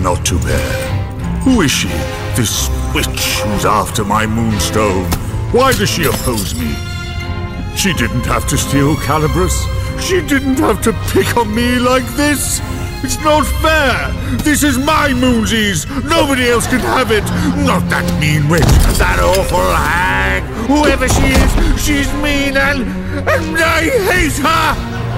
not to bear. Who is she, this witch who's after my moonstone? Why does she oppose me? She didn't have to steal Calabrus. She didn't have to pick on me like this. It's not fair. This is my moonsies. Nobody else can have it. Not that mean witch, that awful hag. Whoever she is, she's mean and I hate her.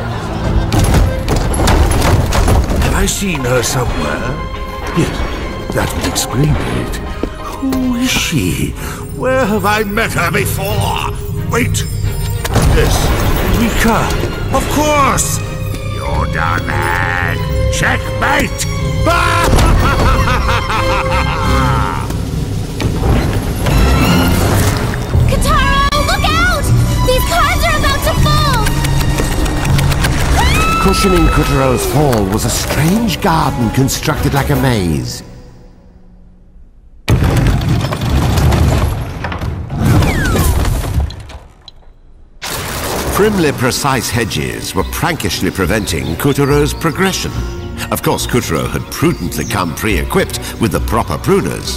Have I seen her somewhere? Yes, that would explain it. Who is she? Where have I met her before? Wait. Yes, Rika. Of course. You're done, hag. Checkmate! Kataro, look out! These cards are about to fall! Cushioning Kutaro's fall was a strange garden constructed like a maze. Primly precise hedges were prankishly preventing Kutaro's progression. Of course, Kutaro had prudently come pre-equipped with the proper pruners.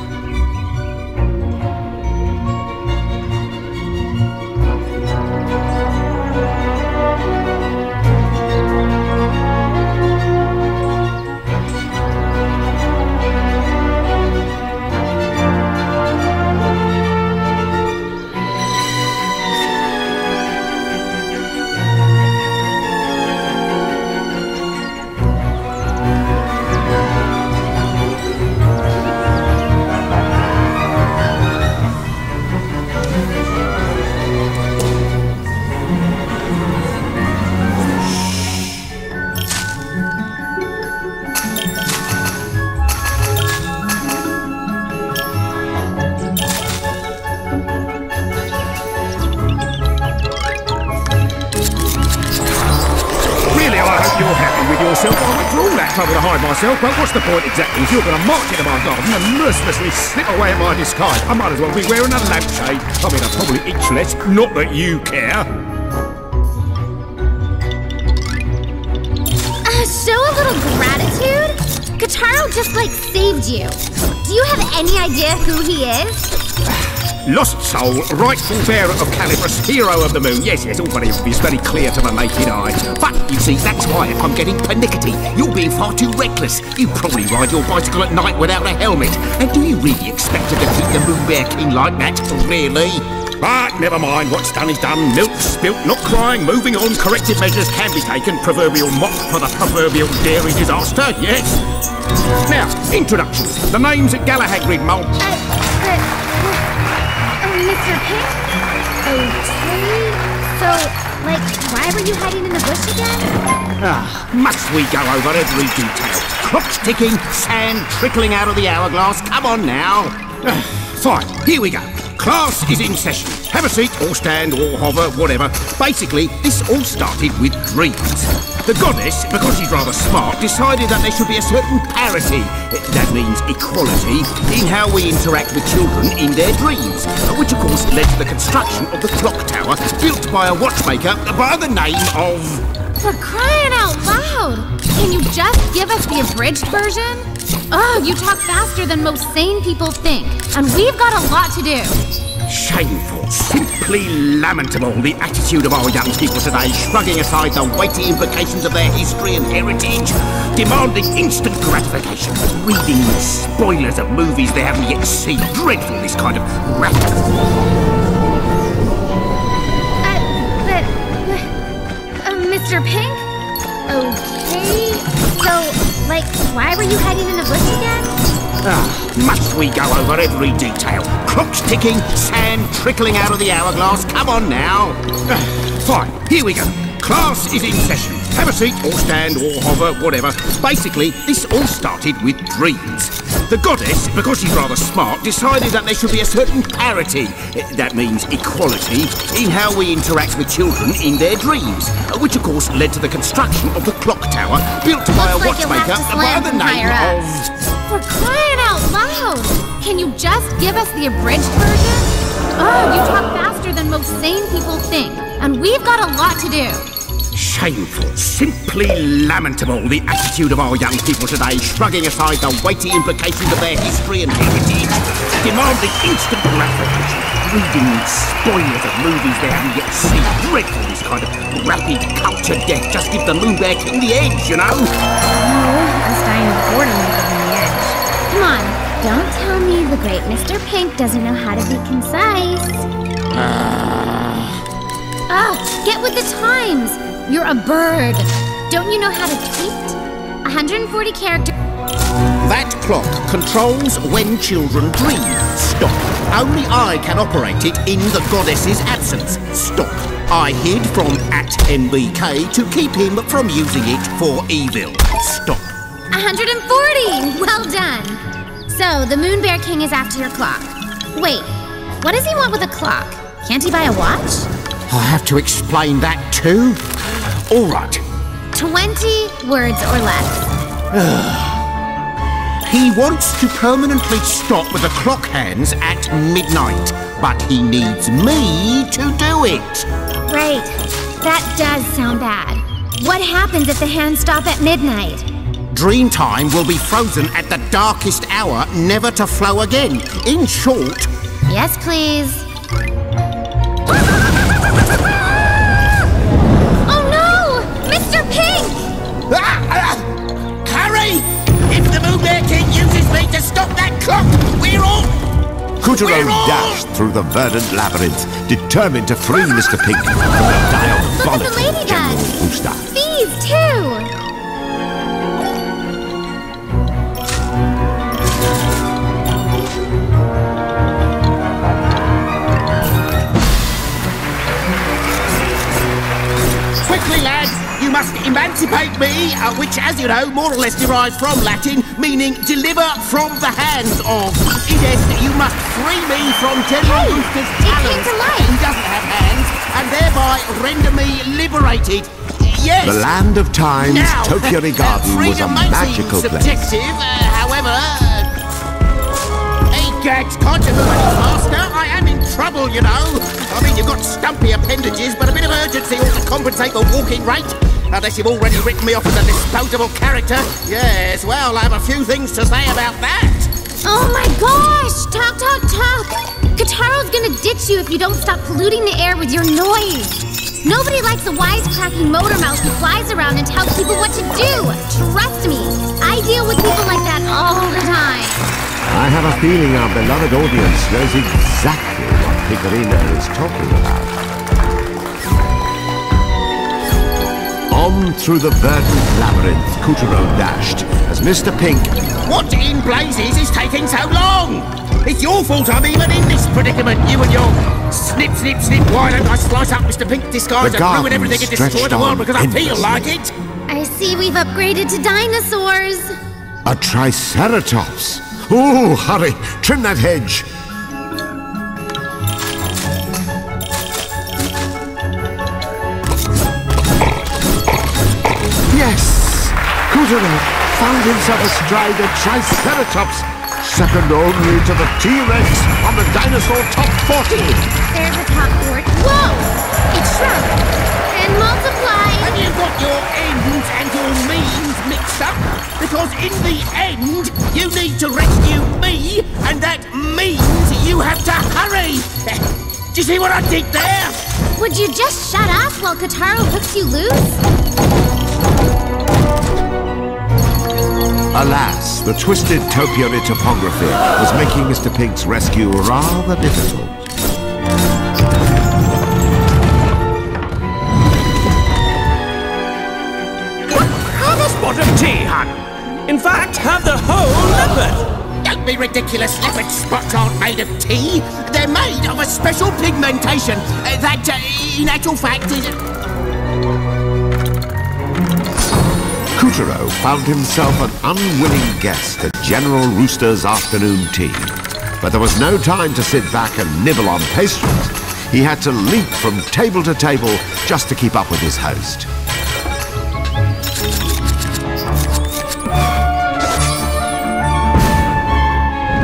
Myself, but what's the point exactly? If you're going to march into my garden and mercilessly slip away in my disguise, I might as well be wearing a lampshade. I mean, I'd probably itch less, not that you care. Show a little gratitude? Kataro just, saved you. Do you have any idea who he is? Lost soul, rightful bearer of Calabrus, hero of the moon. Yes, all very obvious, very clear to the naked eye. But, you see, that's why I'm getting pernickety. You're being far too reckless. You probably ride your bicycle at night without a helmet. And do you really expect to defeat the Moon Bear King like that? Really? But never mind, what's done is done. Milk spilt, not crying, moving on. Corrective measures can be taken. Proverbial mop for the proverbial dairy disaster, yes. Now, introductions. The name's Galahagrid Mole. Mr. Pink? Okay. So, why were you hiding in the bush again? Must we go over every detail? Clock's ticking, sand trickling out of the hourglass. Come on now. Fine, here we go. Class is in session. Have a seat, or stand, or hover, whatever. Basically, this all started with dreams. The goddess, because she's rather smart, decided that there should be a certain parity, that means equality, in how we interact with children in their dreams, which of course led to the construction of the clock tower, built by a watchmaker by the name of... For crying out loud! Can you just give us the abridged version? Oh, you talk faster than most sane people think, and we've got a lot to do. Shameful, simply lamentable, the attitude of our young people today, shrugging aside the weighty implications of their history and heritage, demanding instant gratification, reading spoilers of movies they haven't yet seen. Dreadful, this kind of rap. Mr. Pink? Okay, so, why were you hiding in the bush again? Must we go over every detail? Clock's ticking, sand trickling out of the hourglass. Come on now. Fine, here we go. Class is in session. Have a seat, or stand, or hover, whatever. Basically, this all started with dreams. The goddess, because she's rather smart, decided that there should be a certain parity, that means equality, in how we interact with children in their dreams, which of course led to the construction of the clock tower, built by a watchmaker by the name of... For crying out loud! Can you just give us the abridged version? Oh, you talk faster than most sane people think, and we've got a lot to do. Shameful, simply lamentable, the attitude of our young people today, shrugging aside the weighty implications of their history and heritage, demanding instant gratification, reading spoilers of movies they haven't yet seen. Dreadful, this kind of rapid culture death. Just give the Moon Bear King the edge, you know? No, I'm starting to boredom with the edge. Come on, don't tell me the great Mr. Pink doesn't know how to be concise. Get with the times! You're a bird. Don't you know how to tweet? 140 characters. That clock controls when children dream. Stop. Only I can operate it in the goddess's absence. Stop. I hid from @MBK to keep him from using it for evil. Stop. 140! Well done. So, the Moon Bear King is after your clock. Wait, what does he want with a clock? Can't he buy a watch? I have to explain that too? All right. 20 words or less. He wants to permanently stop with the clock hands at midnight, but he needs me to do it. Right. That does sound bad. What happens if the hands stop at midnight? Dreamtime will be frozen at the darkest hour, never to flow again. In short... Yes, please. Oh no! Mr. Pink! Hurry! If the Moon Bear King uses me to stop that clock, we're all... Kutaro dashed through the verdant labyrinth, determined to free Mr. Pink from the diabolical General Rooster. Thieves, too! Quickly, lads! You must emancipate me, which, as you know, more or less derives from Latin, meaning deliver from the hands of. Yes, you must free me from General Rooster's talons. He doesn't have hands, and thereby render me liberated. Yes! The land of times, now, Topiary Garden was a magical place. Subjective, however... Hey, Gags, can't you move any faster? I am in trouble, you know. I mean, you've got stumpy appendages, but a bit of urgency ought to compensate the walking rate. Unless you've already written me off as a disposable character. Yes, well, I have a few things to say about that. Oh my gosh! Talk, talk, talk! Kataro's gonna ditch you if you don't stop polluting the air with your noise. Nobody likes a wisecracking motor mouth who flies around and tells people what to do. Trust me, I deal with people like that all the time. I have a feeling our beloved audience knows exactly what Piccarino is talking about. On through the verdant labyrinth, Kutaro dashed as Mr. Pink... What in blazes is taking so long? It's your fault I'm even in this predicament, you and your snip, snip, snip. Why don't I slice up Mr. Pink's disguise and ruin everything and destroy the world because I feel like it? I see we've upgraded to dinosaurs. A triceratops! Oh, hurry! Trim that hedge! Yes! Kutaro found himself astride a triceratops, second only to the T-Rex on the dinosaur top 40. There's a top 40. Whoa! It shrunk and multiplied. Have you got your ends and your means mixed up? Because in the end, you need to rescue me, and that means you have to hurry. Do you see what I did there? Would you just shut up while Kutaro hooks you loose? Alas, the twisted topiary topography was making Mr. Pink's rescue rather difficult. Have a spot of tea, hun. In fact, have the whole leopard. Don't be ridiculous. Leopard spots aren't made of tea. They're made of a special pigmentation that, in actual fact, is... Kutaro found himself an unwilling guest at General Rooster's afternoon tea. But there was no time to sit back and nibble on pastries. He had to leap from table to table just to keep up with his host.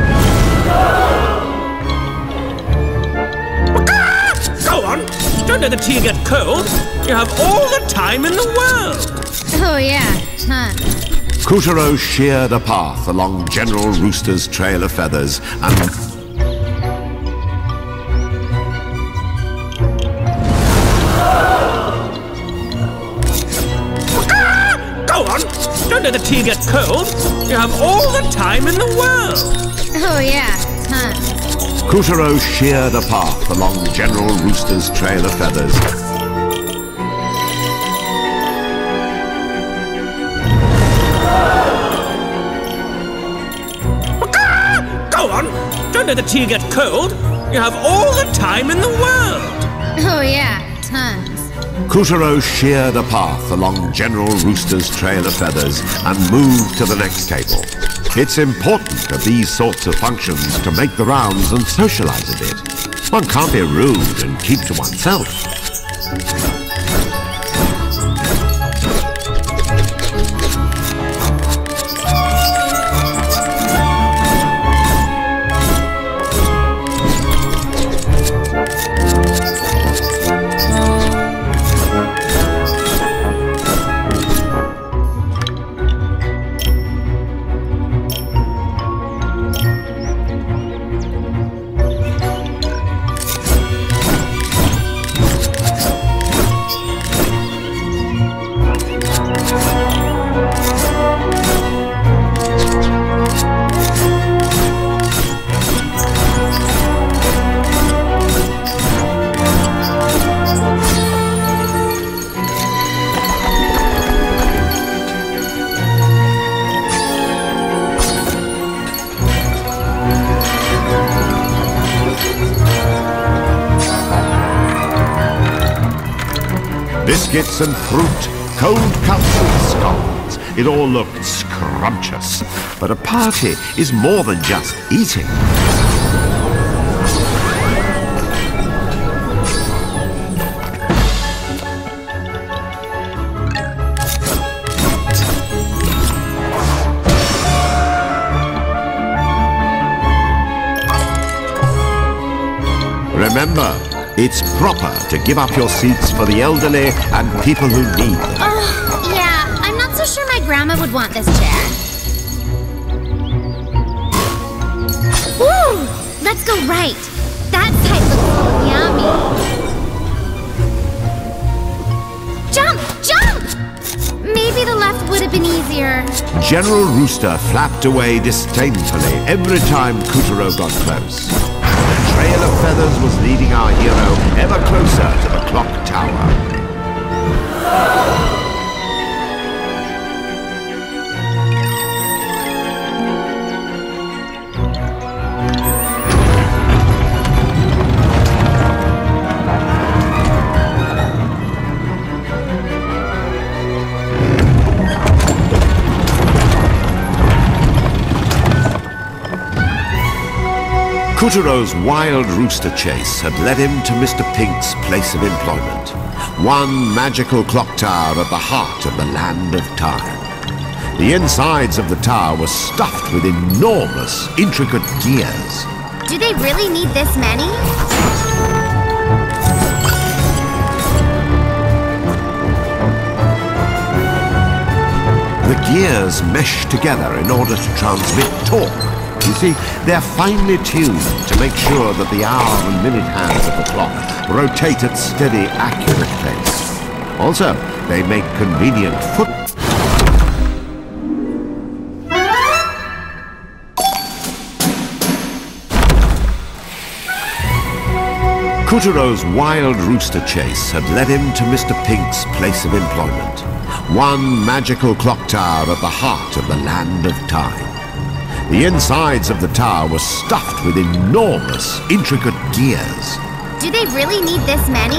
Go on, don't let let the tea get cold. You have all the time in the world. Oh yeah, tons. Couturier sheared a path along General Rooster's trail of feathers and... Go on, don't let the tea get cold. You have all the time in the world. Oh yeah, tons. Couturier sheared a path along General Rooster's trail of feathers. Go on, don't let the tea get cold. You have all the time in the world. Oh yeah, tons. Couturier sheared a path along General Rooster's trail of feathers and moved to the next table. It's important at these sorts of functions to make the rounds and socialize a bit. One can't be rude and keep to oneself. Biscuits and fruit, cold cups and scones. It all looked scrumptious. But a party is more than just eating. Remember, it's proper to give up your seats for the elderly and people who need them. Oh, yeah, I'm not so sure my grandma would want this chair. Ooh, let's go right. That side looks yummy. Jump, jump! Maybe the left would have been easier. General Rooster flapped away disdainfully every time Couturier got close. The trail of feathers was leading our hero ever closer to the clock tower. Couturier's wild rooster chase had led him to Mr. Pink's place of employment, one magical clock tower at the heart of the land of time. The insides of the tower were stuffed with enormous, intricate gears. Do they really need this many? The gears mesh together in order to transmit torque. You see, they're finely tuned to make sure that the hour and minute hands of the clock rotate at steady, accurate pace. Also, they make convenient foot... Couturier's wild rooster chase had led him to Mr. Pink's place of employment, one magical clock tower at the heart of the land of time. The insides of the tower were stuffed with enormous, intricate gears. Do they really need this many?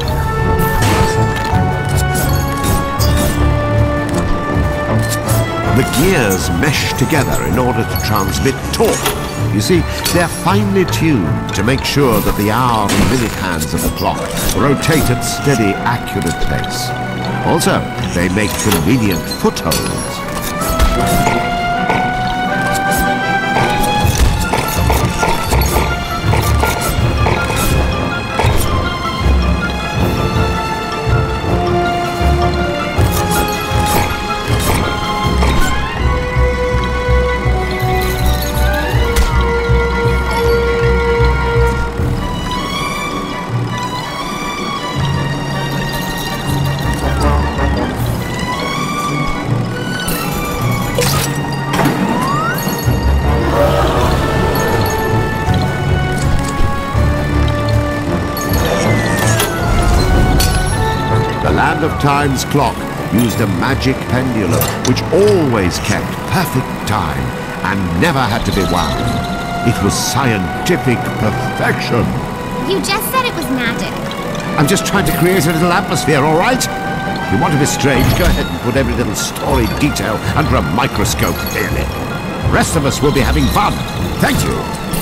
The gears mesh together in order to transmit torque. You see, they're finely tuned to make sure that the hour and minute hands of the clock rotate at steady, accurate pace. Also, they make convenient footholds. Land of Time's clock used a magic pendulum which always kept perfect time and never had to be wound. It was scientific perfection. You just said it was magic. I'm just trying to create a little atmosphere, all right? If you want to be strange, go ahead and put every little story detail under a microscope, really. The rest of us will be having fun. Thank you.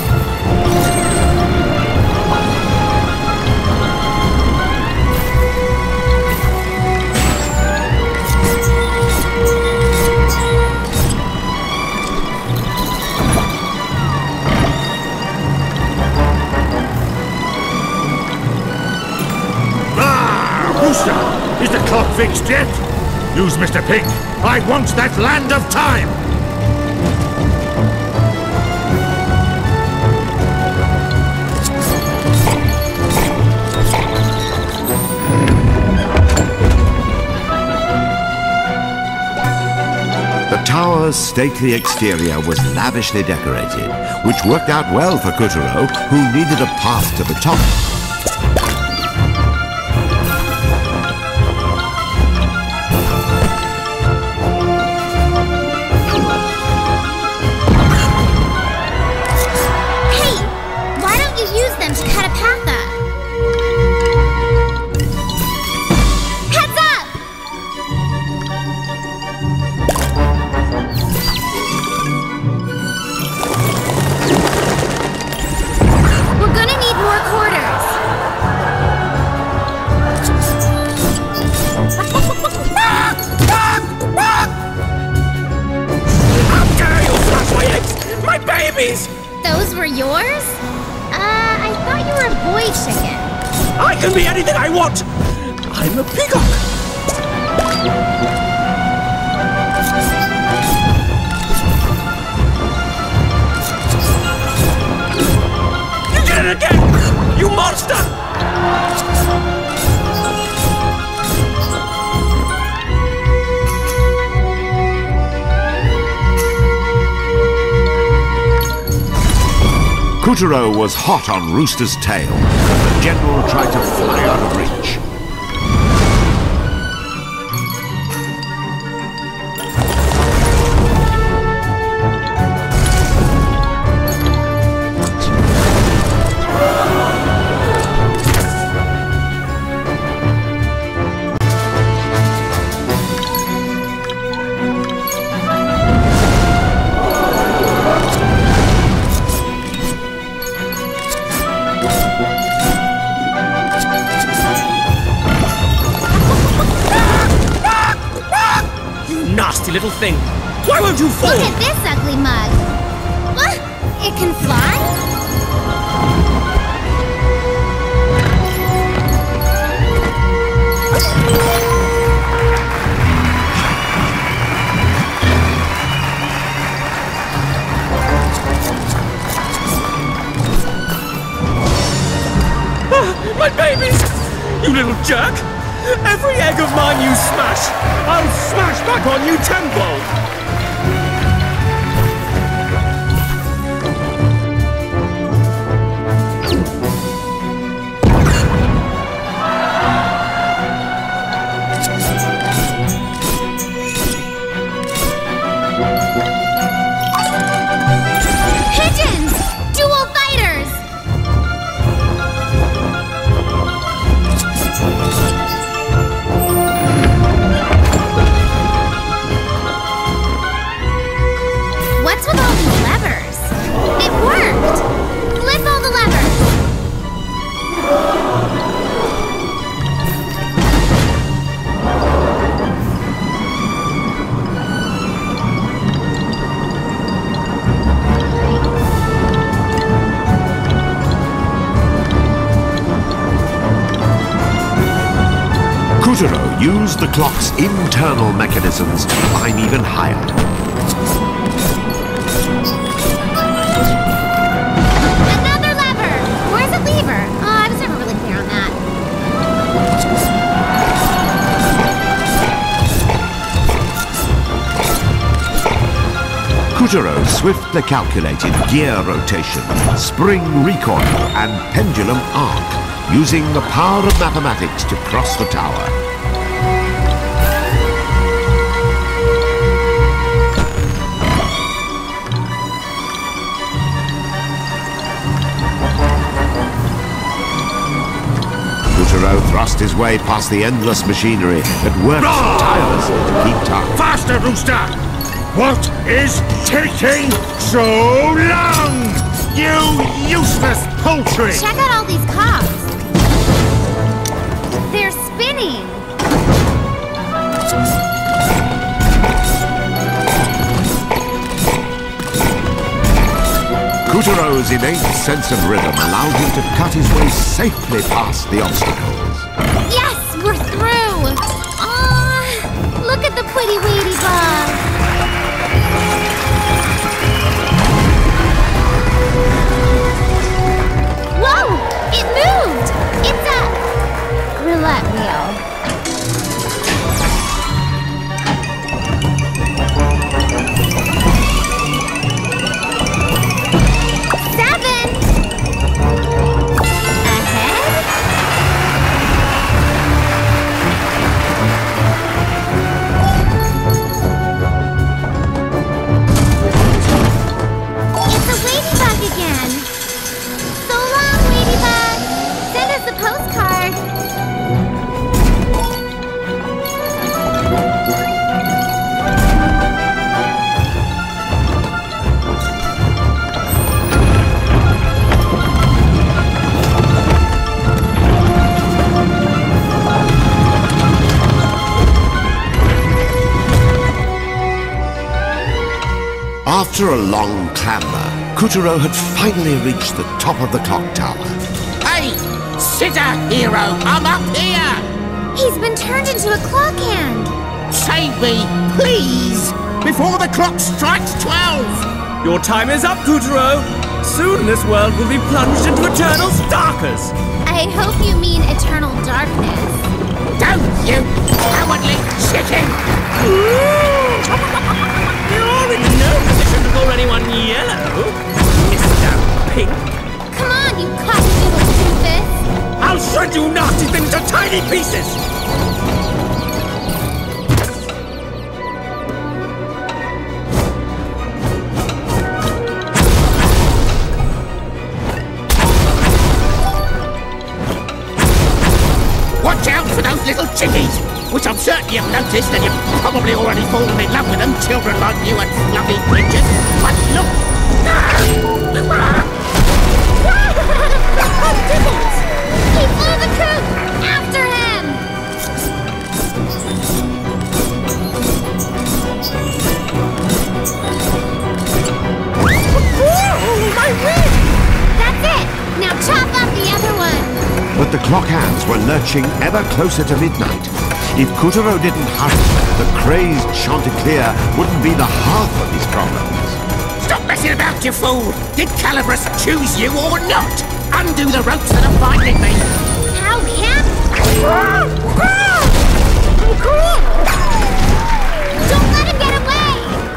Is the clock fixed yet? Use Mr. Pink. I want that Land of Time! The tower's stately exterior was lavishly decorated, which worked out well for Kuturo, who needed a path to the top. Those were yours? I thought you were a boy chicken. I can be anything I want! I'm a peacock! You did it again! You monster! Kuturo was hot on Rooster's tail, but the general tried to fly out of reach. Nasty little thing! Why won't you fall? Look at this ugly mug! What? It can fly? My babies! You little jerk! Every egg of mine you smash, I'll smash back on you tenfold! Pigeons! Dual fighters! What's with all these levers? It worked! Flip all the levers! Kuturo used the clock's internal mechanisms to climb even higher. Another lever! Where's the lever? Oh, I was never really clear on that. Kuturo swiftly calculated gear rotation, spring recoil, and pendulum arc, using the power of mathematics to cross the tower. Kuturo thrust his way past the endless machinery that worked tirelessly to keep time. Faster, Rooster! What is taking so long? You useless poultry! Check out all these cogs. They're spinning. Kuturo's innate sense of rhythm allowed him to cut his way safely past the obstacles. Yes, we're through. Aw, look at the pretty ladybug. Whoa, it moved. It's a roulette wheel. After a long clamber, Kuturo had finally reached the top of the clock tower. Hey! Sitter, hero! I'm up here! He's been turned into a clock hand. Save me, please! Before the clock strikes 12! Your time is up, Kuturo! Soon this world will be plunged into eternal starkers! I hope you mean eternal darkness. Don't you cowardly chicken! You're in no position to call anyone yellow, Mr. Pink. Come on, you cocky little doofus! I'll shred you nasty things to tiny pieces! Watch out for those little chickies, which I'm certain you've noticed, and you've probably already fallen in love with them, children like you and fluffy creatures. But look! He flew the coop! After him! My wing! That's it! Now chop up the other one! But the clock hands were lurching ever closer to midnight. If Kuturo didn't hurry, the crazed Chanticleer wouldn't be the half of his problems. Stop messing about, you fool! Did Calabrus choose you or not? Undo the ropes that are binding me! How can... Don't let him get away!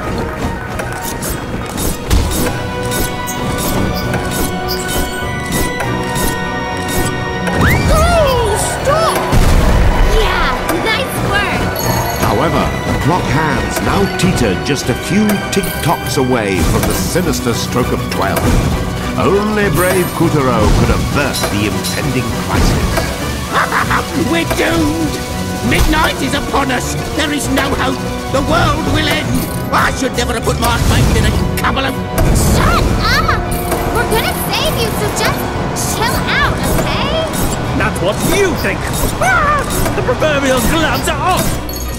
Stop! Yeah, nice work! However, the clock hands now teetered just a few tick-tocks away from the sinister stroke of 12. Only brave Kuturo could avert the impending crisis. We're doomed! Midnight is upon us! There is no hope! The world will end! I should never have put my faith in a couple of... Shut up! We're gonna save you, so just chill out, okay? That's what you think! The proverbial gloves are off!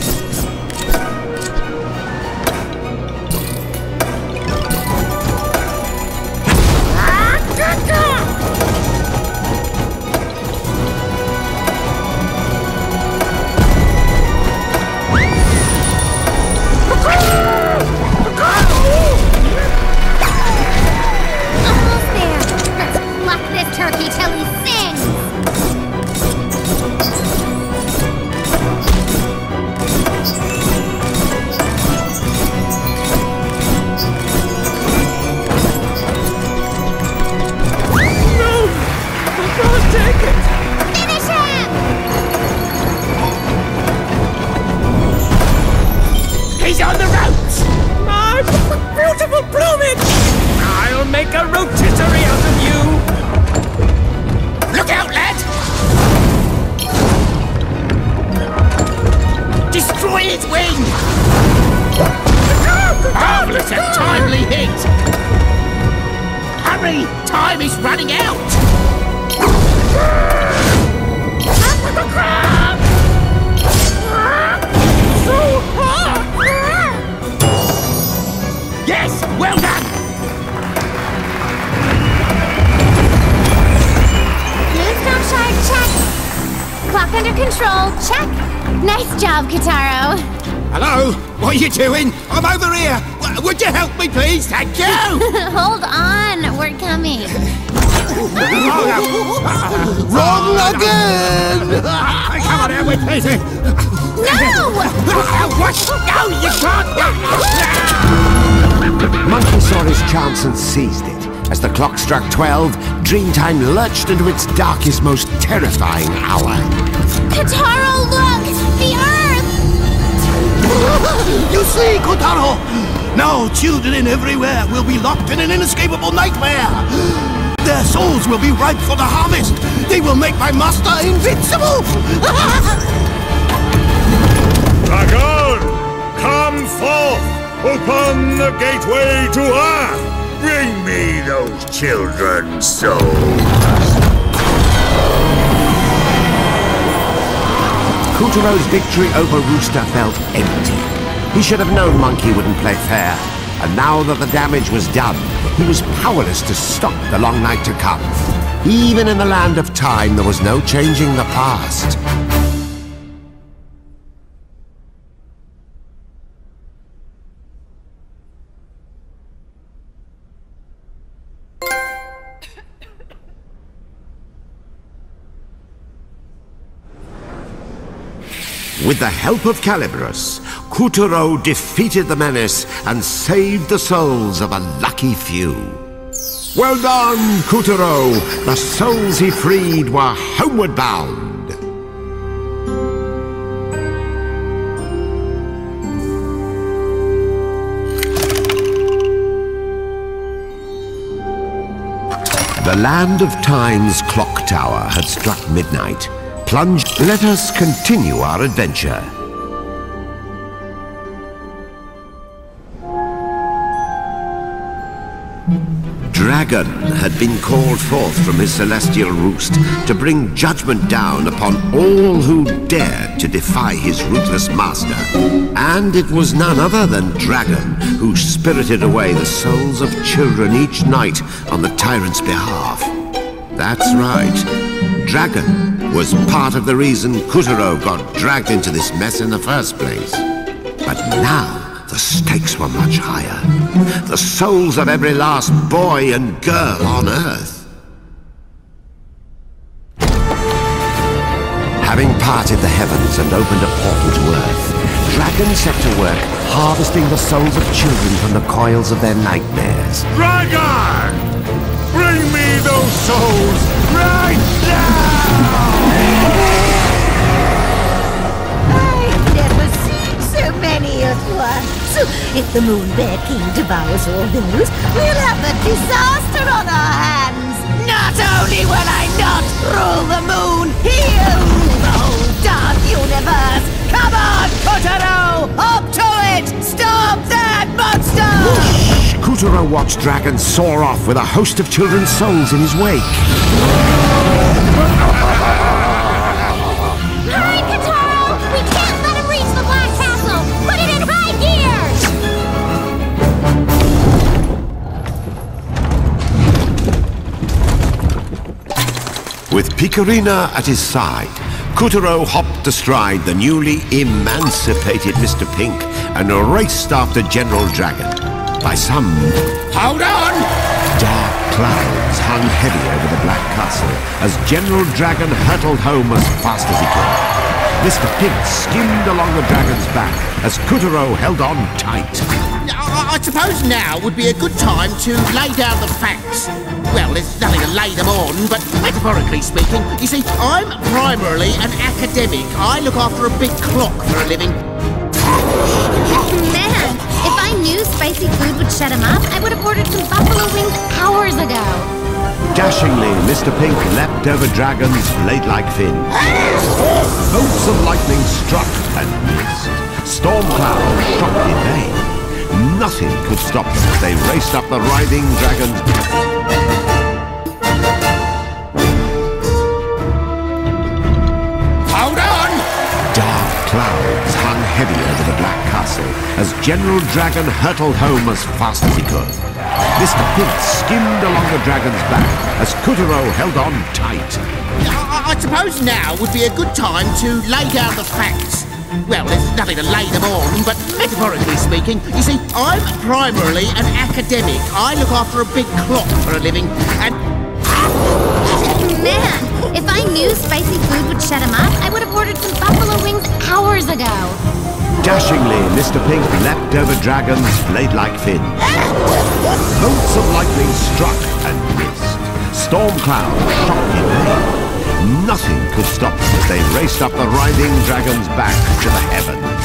Almost there! Let's pluck this turkey till he sings! time is running out! Yes! Well done! Moonstone shard, check. Clock under control, check. Nice job, Kitaro. Hello? What are you doing? I'm over here! Would you help me, please? Thank you! Hold on, we're coming. Wrong again! Come on, out with me! No! What? No, you can't! Monkey saw his chance and seized it. As the clock struck 12, Dreamtime lurched into its darkest, most terrifying hour. Kitaro, look! The Earth! You see, Kotaro? Now children everywhere will be locked in an inescapable nightmare. Their souls will be ripe for the harvest. They will make my master invincible. Dragon, come forth! Open the gateway to Earth! Bring me those children's souls! Kutaro's victory over Rooster felt empty. He should have known Monkey wouldn't play fair. And now that the damage was done, he was powerless to stop the long night to come. Even in the land of time, there was no changing the past. With the help of Calibros, Kutaro defeated the menace and saved the souls of a lucky few. Well done, Kutaro! The souls he freed were homeward bound. The land of Time's clock tower had struck midnight. Plunge, let us continue our adventure. Dragon had been called forth from his celestial roost to bring judgment down upon all who dared to defy his ruthless master. And it was none other than Dragon who spirited away the souls of children each night on the tyrant's behalf. That's right. Dragon was part of the reason Kutaro got dragged into this mess in the first place. But now, the stakes were much higher. The souls of every last boy and girl on Earth. Having parted the heavens and opened a portal to Earth, Dragon set to work harvesting the souls of children from the coils of their nightmares. Dragon! Bring me those souls right now! I've never seen so many at once. If the Moon Bear King devours all those, we'll have a disaster on our hands. Not only will I not rule the moon, he'll rule the whole darn universe. Come on, Kotaro! Up to it! Stop that monster! Whoosh! Kutaro watched Dragon soar off with a host of children's souls in his wake. Hurry, Kitaro! We can't let him reach the Black Castle! Put it in high gear! With Picarina at his side, Kutaro hopped astride the newly emancipated Mr. Pink and raced after General Dragon. By some... Hold on! dark clouds hung heavy over the Black Castle as General Dragon hurtled home as fast as he could. Mr. Pink skimmed along the dragon's back as Kutaro held on tight. I suppose now would be a good time to lay down the facts. Well, there's nothing to lay them on, but metaphorically speaking, you see, I'm primarily an academic. I look after a big clock for a living. Man, if I knew spicy food would shut him up, I would have ordered some buffalo wings hours ago. Dashingly, Mr. Pink leapt over Dragon's blade-like fin. Bolts of lightning struck and missed. Storm clouds shot in vain. Nothing could stop them as they raced up the writhing dragon's back. General Dragon hurtled home as fast as he could. Mr. Pink skimmed along the dragon's back as Kuturo held on tight. I suppose now would be a good time to lay down the facts. Well, there's nothing to lay them on, but metaphorically speaking, you see, I'm primarily an academic. I look after a big clock for a living, and... Man, if I knew spicy food would shut him up, I would have ordered some buffalo wings hours ago. Dashingly, Mr. Pink leapt over Dragon's blade-like fin. Bolts of lightning struck and missed. Storm clouds shot in vain. Nothing could stop them as they raced up the writhing dragon's back to the heavens.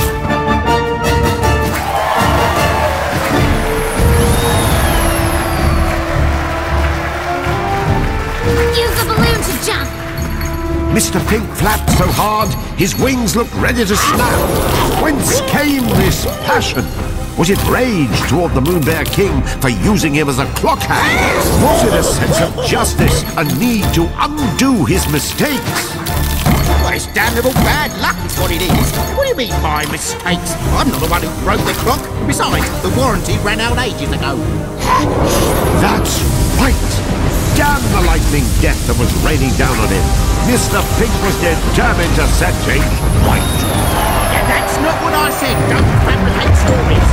Use the balloon to jump! Mr. Pink flapped so hard, his wings looked ready to snap. Whence came this passion? Was it rage toward the Moon Bear King for using him as a clock hand? Was it a sense of justice, a need to undo his mistakes? Well, it's damnable bad luck is what it is. What do you mean by mistakes? I'm not the one who broke the clock. Besides, the warranty ran out ages ago. That's right! Damn the lightning death that was raining down on him. Mr. Pink was determined to set things right. Yeah, that's not what I said. Don't fabricate stories.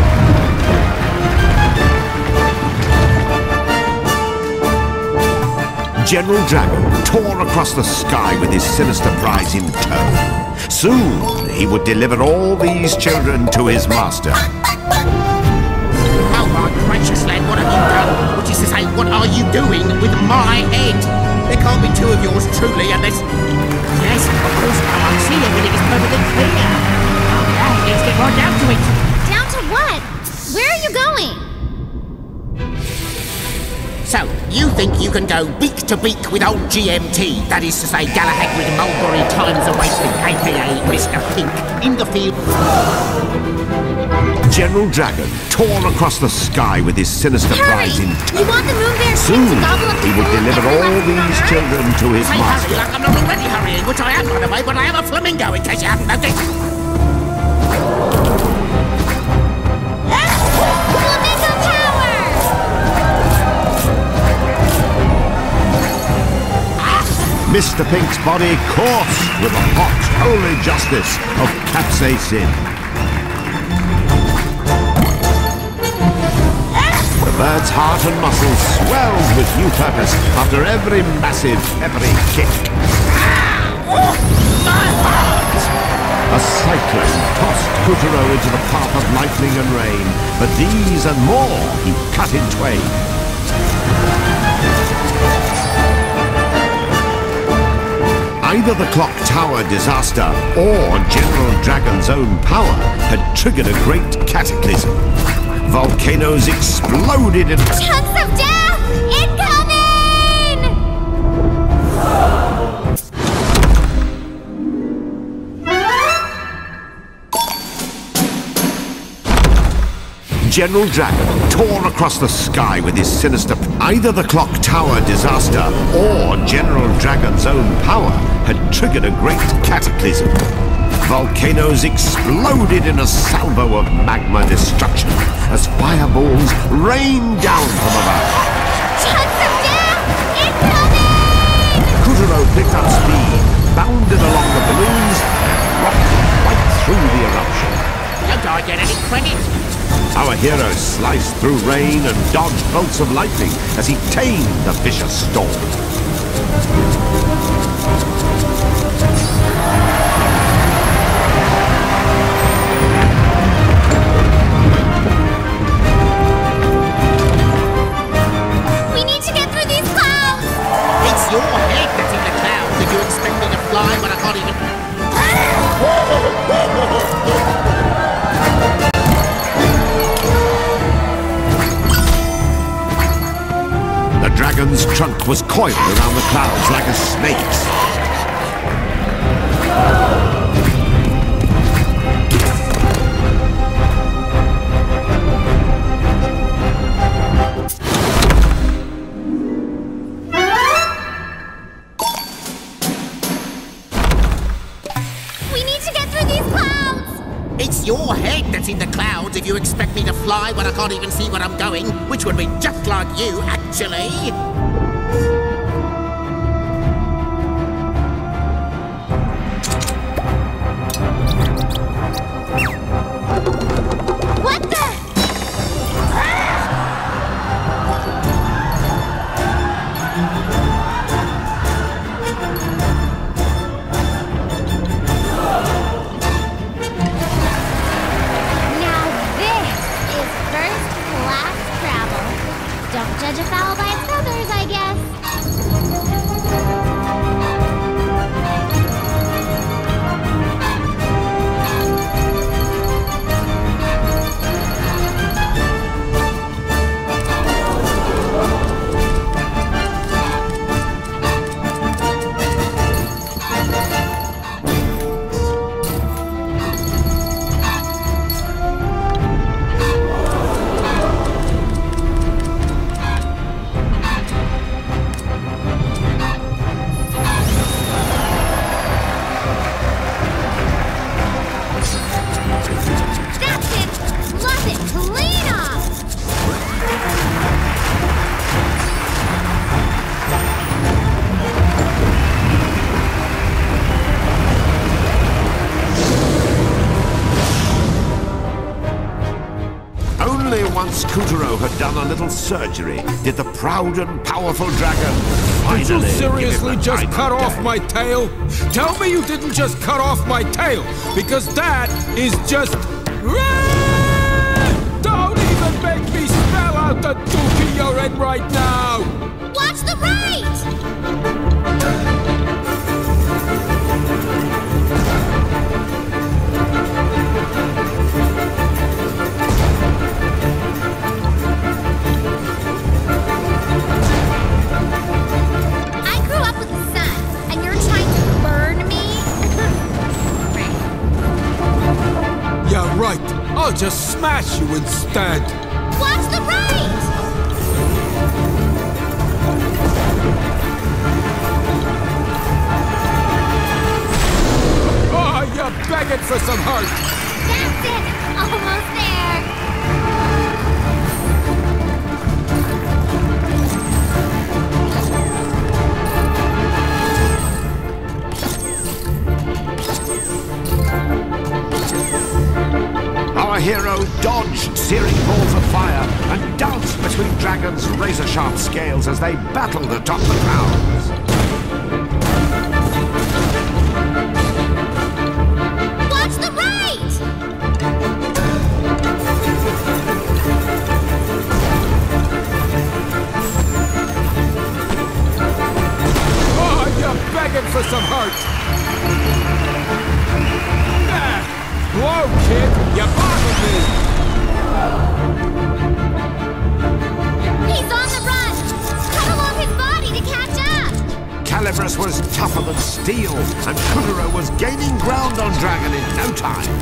General Dragon tore across the sky with his sinister prize in tow. Soon he would deliver all these children to his master. Oh my gracious lad, what have you done? Which is to say, what are you doing with my head? There can't be two of yours truly unless... Yes, of course, I see everything is perfectly clear. Okay, let's get right down to it. Down to what? Where are you going? So, you think you can go beak to beak with old GMT, that is to say Galahad with Mulberry times a wasting, aka Mr. Pink, in the field? General Dragon tore across the sky with his sinister prize in tow. You want the Moon Bear Soon King to gobble up he the would food deliver everyone all can these order? children to his Say hurry master. like I'm not already hurrying, which I am by the way, but I am a flamingo in case you haven't noticed. Flamingo power! Mr. Pink's body coursed with the hot, holy justice of capsaicin. The bird's heart and muscles swelled with new purpose after every massive, peppery kick. A cyclone tossed Kuturo into the path of lightning and rain, but these and more he cut in twain. Either the clock tower disaster or General Dragon's own power had triggered a great cataclysm. Volcanoes exploded in... Chunks of death! Incoming! General Dragon tore across the sky with his sinister... Either the clock tower disaster or General Dragon's own power had triggered a great cataclysm. Volcanoes exploded in a salvo of magma destruction as fireballs rained down from above. Chunks of death! Incoming! Kuturo picked up speed, bounded along the balloons, and rocked right through the eruption. Don't I get any credit? Our hero sliced through rain and dodged bolts of lightning as he tamed the vicious storm. We need to get through these clouds! It's your head that's in the clouds that you expect me to fly when I can't even... The dragon's trunk was coiled around the clouds like a snake's. It's your head that's in the clouds if you expect me to fly when I can't even see where I'm going, which would be just like you, actually. What the? Now this is first class travel. Don't judge a fowl by its feathers, I guess. That's it! Fluff it clean off! Only once Kuturo had done a little surgery did the proud and powerful dragon finally Did you seriously give him the just time cut of off day. my tail? Tell me you didn't just cut off my tail, because that is just... Don't even make me spell out the dookie you're in right now! Watch the right! I grew up with the sun, and you're trying to burn me? Right. Yeah, right. I'll just smash you instead. Watch the right! Oh, you're begging for some hurt. That's it! Almost there! Our hero dodged searing balls of fire and danced between dragons' razor-sharp scales as they battled atop the clouds. Watch the right! Oh, you're begging for some hurt. Ah, whoa, kid, you bottled me. He's on the run! Cut along his body to catch up! Calibris was tougher than steel, and Kuturo was gaining ground on Dragon in no time.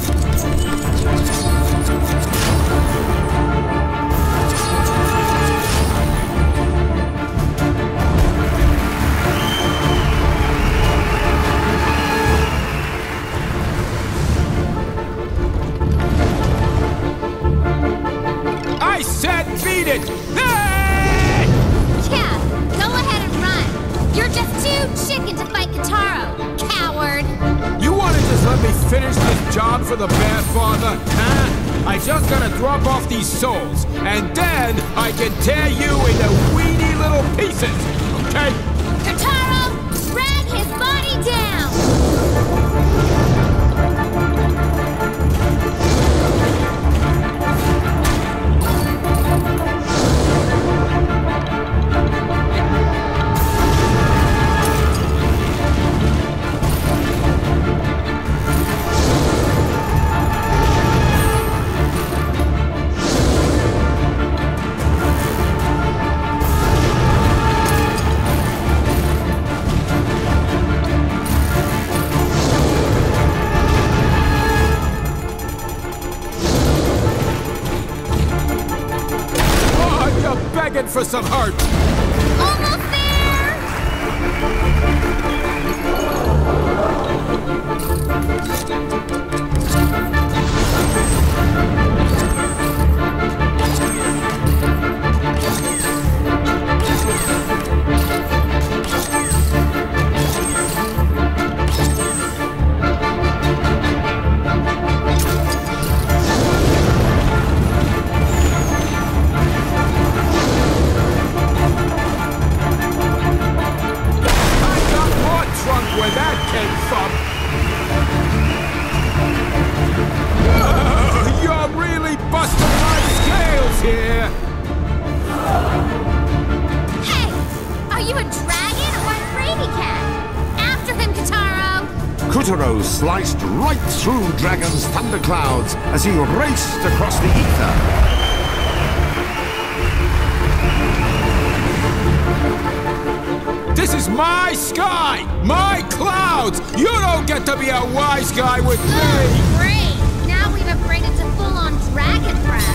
I said beat it! Hey! Yeah, go ahead and run. You're just too chicken to fight Kataro, coward. You want to just let me finish this job for the bad father, huh? I just gotta drop off these souls, and then I can tear you into weedy little pieces, okay? Kataro, drag his body down! begging for some heart. Almost there! you a dragon or a brady cat? After him, Kataro! Kotaro sliced right through Dragon's thunderclouds as he raced across the ether. This is my sky! My clouds! You don't get to be a wise guy with me! Oh, great! Now we've upgraded to full-on dragon breath.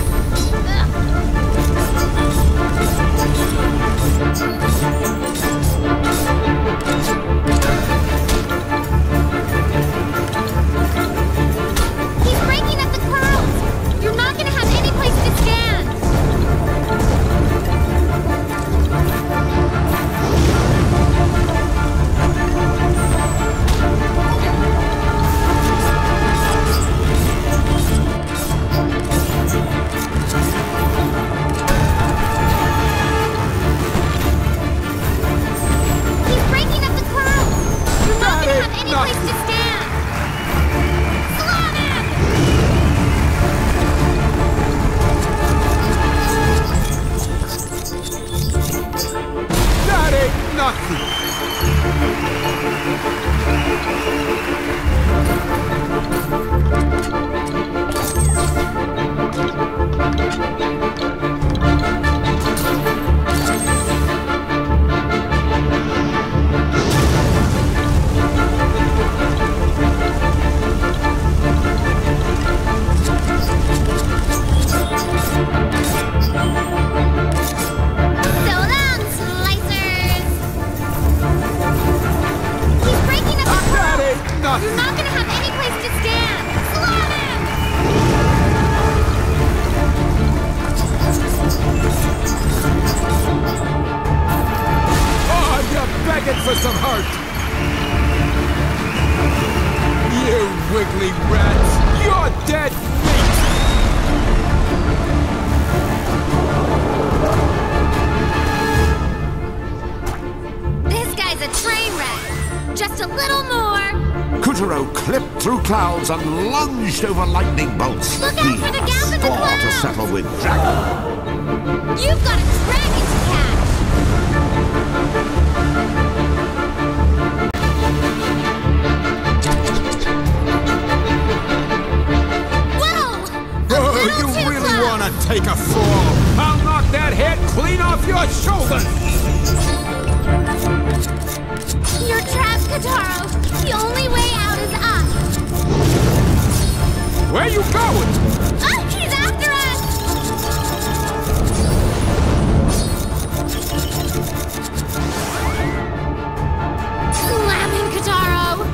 He's breaking up the clouds! You're not gonna have any place to stand! He's breaking up the clouds! You're not gonna have any place to stand! Slam him! That ain't nothing! So long, slicers! He's breaking up the That clouds! ain't nothing! You're not gonna have any place to stand! Slam him! Oh, you're begging for some hurt! You wiggly rats! You're dead meat! This guy's a train wreck! Just a little more! Kotaro clipped through clouds and lunged over lightning bolts. Look out He for the had a gap in the score to clouds. settle with Dragon. You've got a dragon to catch! Whoa! A Oh, little you too really close. want to take a fall? I'll knock that head clean off your shoulders! You're trapped, Kataro! The only way out is up! Where you going? Oh, he's after us! Slam him, Kataro!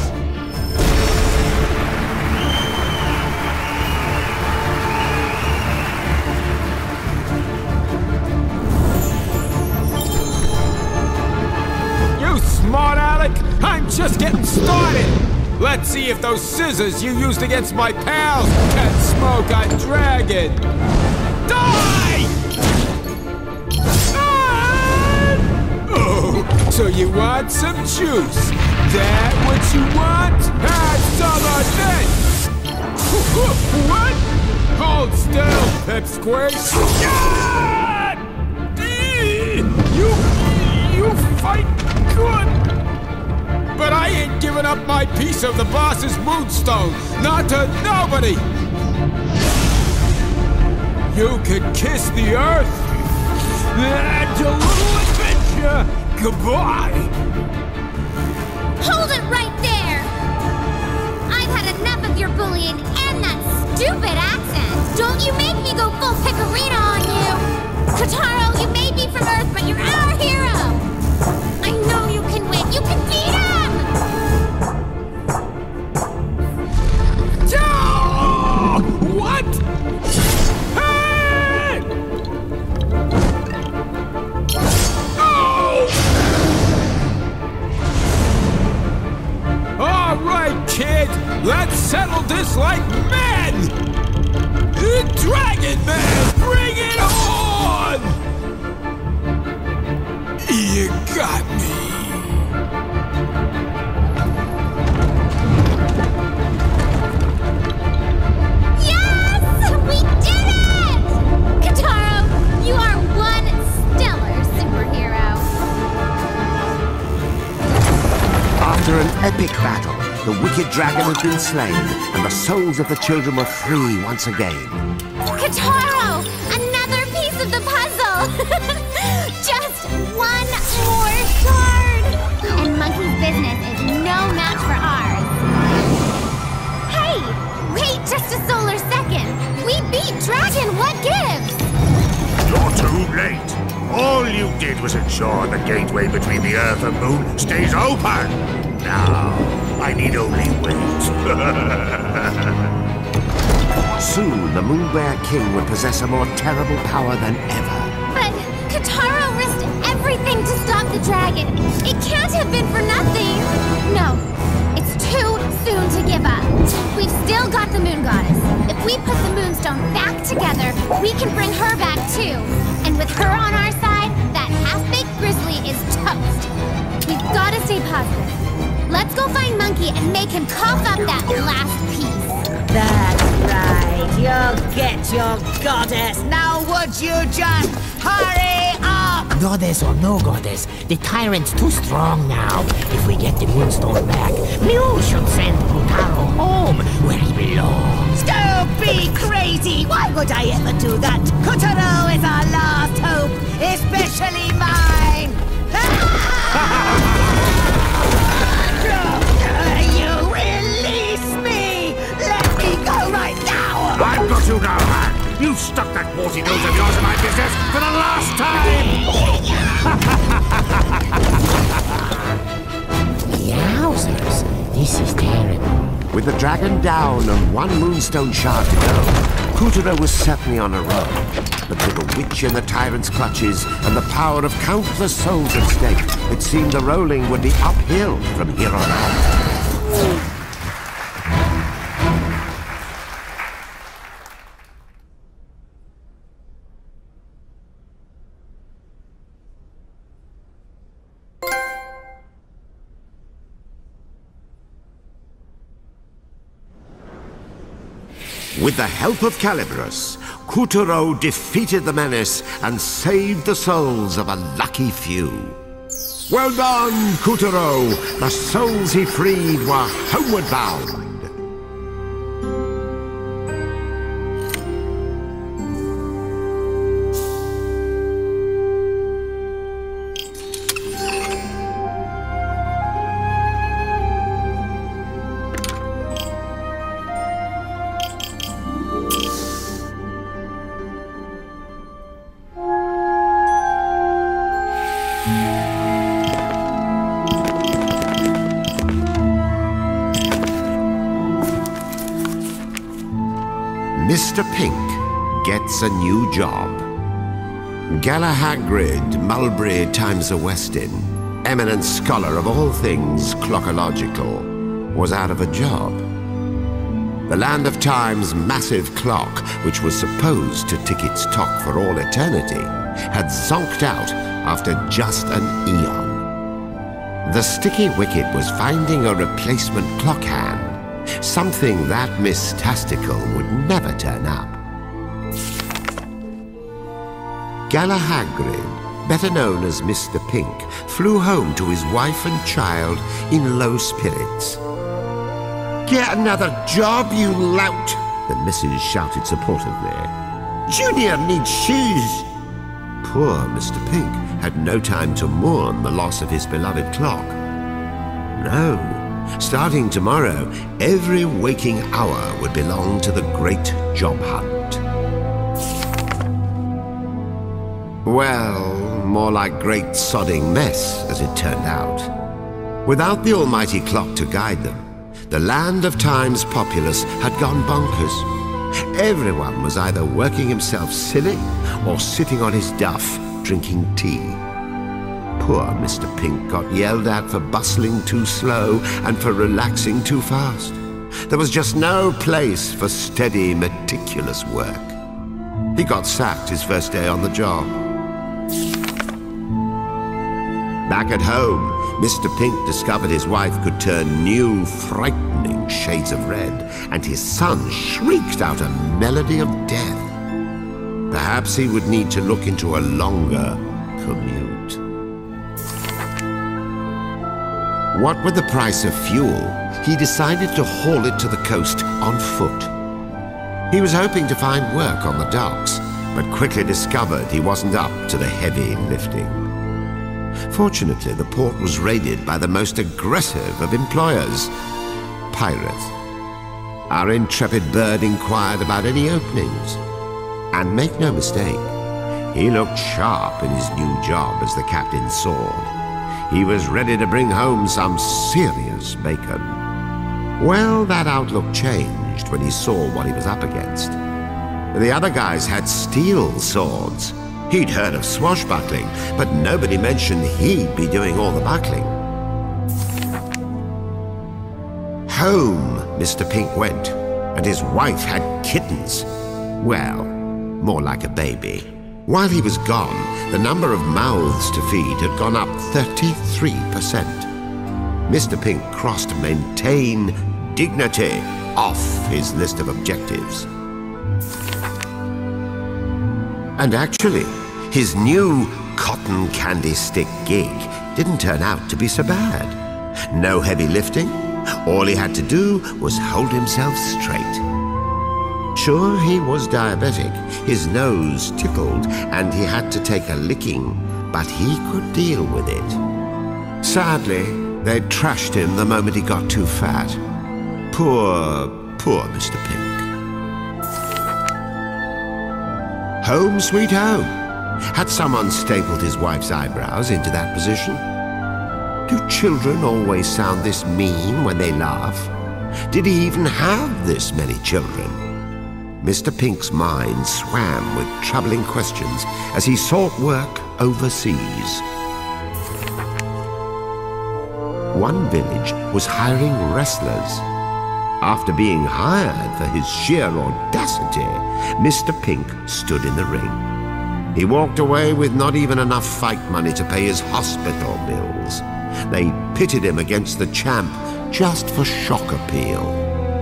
You smart aleck! I'm just getting started! Let's see if those scissors you used against my pals can smoke a dragon! Die! Ah! Oh, so you want some juice? That what you want? Have some of this! What? Hold still, pipsqueak! Ah! You fight good! But I ain't giving up my piece of the boss's moonstone, not to nobody! You can kiss the earth, and your little adventure, goodbye! Hold it right there! I've had enough of your bullying and that stupid accent! Don't you make me go full Picarina on you! Kataro, you may be from Earth, but you're our hero! I know you can win! You can beat him! Ah! What? Hey! Oh! All right, kid. Let's settle this like men. Dragon Man, bring it on! You got me. Yes! We did it! Kataro, you are one stellar superhero. After an epic battle, the wicked dragon had been slain, and the souls of the children were free once again. Kataro! Another piece of the puzzle! Just one more shard! And Monkey's business is no match for ours. Hey! Wait just a solar second! We beat Dragon! What gives? You're too late. All you did was ensure the gateway between the Earth and Moon stays open. Now, I need only wait. Soon, the Moon Bear King would possess a more terrible power than ever. But Kataro risked everything to stop the dragon. It can't have been for nothing. No, it's too soon to give up. We've still got the Moon Goddess. If we put the Moonstone back together, we can bring her back too. And with her on our side, that half-baked grizzly is toast. We've got to stay positive. Let's go find Monkey and make him cough up that last piece. That's right. You'll get your goddess. Now would you just hurry up? Goddess or no goddess, the tyrant's too strong now. If we get the Moonstone back, Mew should send Kotaro home where he belongs. Don't be crazy! Why would I ever do that? Kotaro is our last hope, especially mine! You release me! Let me go right now! I've got you now, man! You've stuck that warty nose of yours in my business for the last time! Yowzers, this is terrible. With the dragon down and one Moonstone shard to go, Kotaro was certainly on a roll. But with the witch in the tyrant's clutches and the power of countless souls at stake, it seemed the rolling would be uphill from here on out. With the help of Calibros, Kotaro defeated the menace and saved the souls of a lucky few. Well done, Kotaro! The souls he freed were homeward bound. Mr. Pink gets a new job. Galahagrid Mulberry times a Westin, eminent scholar of all things clockological, was out of a job. The Land of Time's massive clock, which was supposed to tick its tock for all eternity, had zonked out after just an eon. The Sticky Wicket was finding a replacement clock hand, something that mystastical would never turn up. Galahagrid, better known as Mr. Pink, flew home to his wife and child in low spirits. "Get another job, you lout!" the missus shouted supportively. "Junior needs shoes!" Poor Mr. Pink had no time to mourn the loss of his beloved clock. No. Starting tomorrow, every waking hour would belong to the great job hunt. Well, more like great sodding mess, as it turned out. Without the almighty clock to guide them, the Land of Time's populace had gone bonkers. Everyone was either working himself silly or sitting on his duff, drinking tea. Poor Mr. Pink got yelled at for bustling too slow and for relaxing too fast. There was just no place for steady, meticulous work. He got sacked his first day on the job. Back at home, Mr. Pink discovered his wife could turn new, frightening shades of red, and his son shrieked out a melody of death. Perhaps he would need to look into a longer commute. What with the price of fuel, he decided to haul it to the coast on foot. He was hoping to find work on the docks, but quickly discovered he wasn't up to the heavy lifting. Fortunately, the port was raided by the most aggressive of employers, pirates. Our intrepid bird inquired about any openings. And make no mistake, he looked sharp in his new job as the captain's sword. He was ready to bring home some serious bacon. Well, that outlook changed when he saw what he was up against. The other guys had steel swords. He'd heard of swashbuckling, but nobody mentioned he'd be doing all the buckling. Home Mr. Pink went, and his wife had kittens. Well, more like a baby. While he was gone, the number of mouths to feed had gone up 33%. Mr. Pink crossed maintain dignity off his list of objectives. And actually, his new cotton candy stick gig didn't turn out to be so bad. No heavy lifting. All he had to do was hold himself straight. Sure, he was diabetic. His nose tickled, and he had to take a licking, but he could deal with it. Sadly, they trashed him the moment he got too fat. Poor Mr. Pink. Home sweet home. Had someone stapled his wife's eyebrows into that position? Do children always sound this mean when they laugh? Did he even have this many children? Mr. Pink's mind swam with troubling questions as he sought work overseas. One village was hiring wrestlers. After being hired for his sheer audacity, Mr. Pink stood in the ring. He walked away with not even enough fight money to pay his hospital bills. They pitted him against the champ just for shock appeal.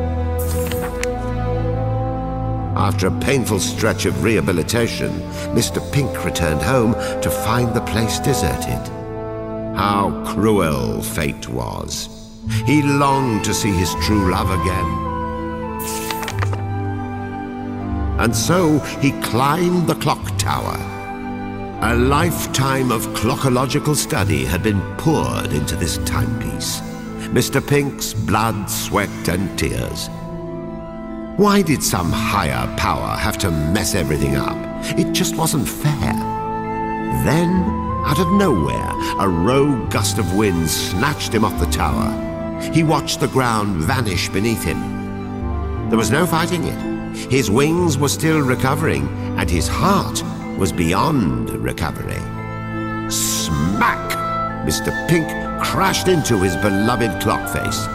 After a painful stretch of rehabilitation, Mr. Pink returned home to find the place deserted. How cruel fate was. He longed to see his true love again. And so he climbed the clock tower. A lifetime of clockological study had been poured into this timepiece. Mr. Pink's blood, sweat, and tears. Why did some higher power have to mess everything up? It just wasn't fair. Then, out of nowhere, a rogue gust of wind snatched him off the tower. He watched the ground vanish beneath him. There was no fighting it. His wings were still recovering, and his heart was beyond recovery. Smack! Mr. Pink crashed into his beloved clock face.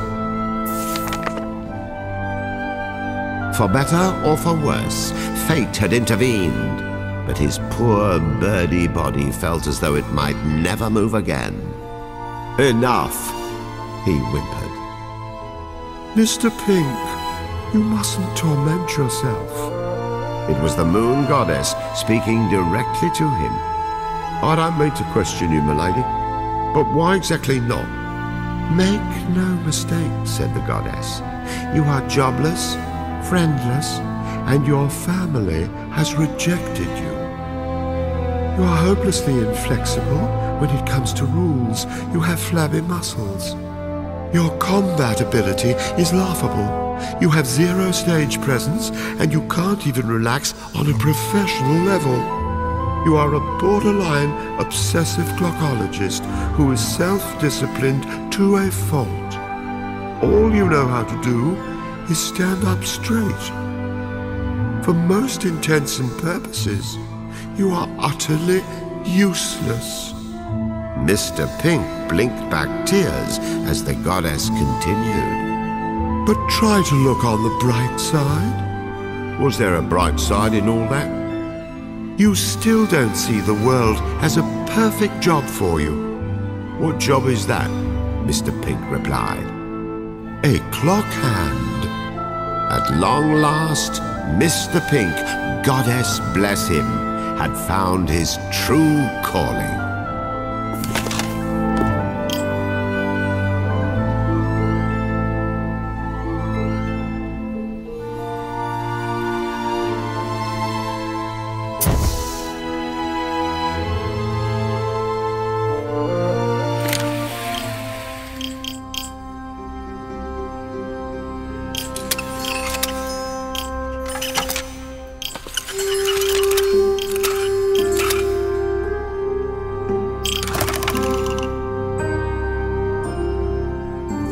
For better or for worse, fate had intervened, but his poor birdie body felt as though it might never move again. Enough, he whimpered. Mr. Pink, you mustn't torment yourself. It was the moon goddess speaking directly to him. I don't mean to question you, milady, but why exactly not? Make no mistake, said the goddess. You are jobless, friendless, and your family has rejected you. You are hopelessly inflexible when it comes to rules. You have flabby muscles. Your combat ability is laughable. You have zero stage presence, and you can't even relax on a professional level. You are a borderline obsessive clockologist who is self-disciplined to a fault. All you know how to do is stand up straight. For most intents and purposes, you are utterly useless. Mr. Pink blinked back tears as the goddess continued. But try to look on the bright side. Was there a bright side in all that? You still don't see the world as a perfect job for you. What job is that? Mr. Pink replied. A clock hand. At long last, Mr. Pink, goddess bless him, had found his true calling.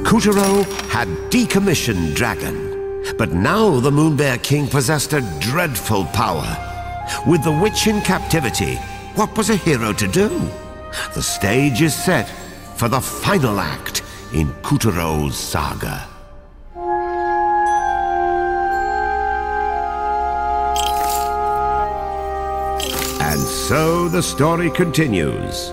Kutaro had decommissioned Dragon, but now the Moon Bear King possessed a dreadful power. With the witch in captivity, what was a hero to do? The stage is set for the final act in Kutaro's saga. And so the story continues.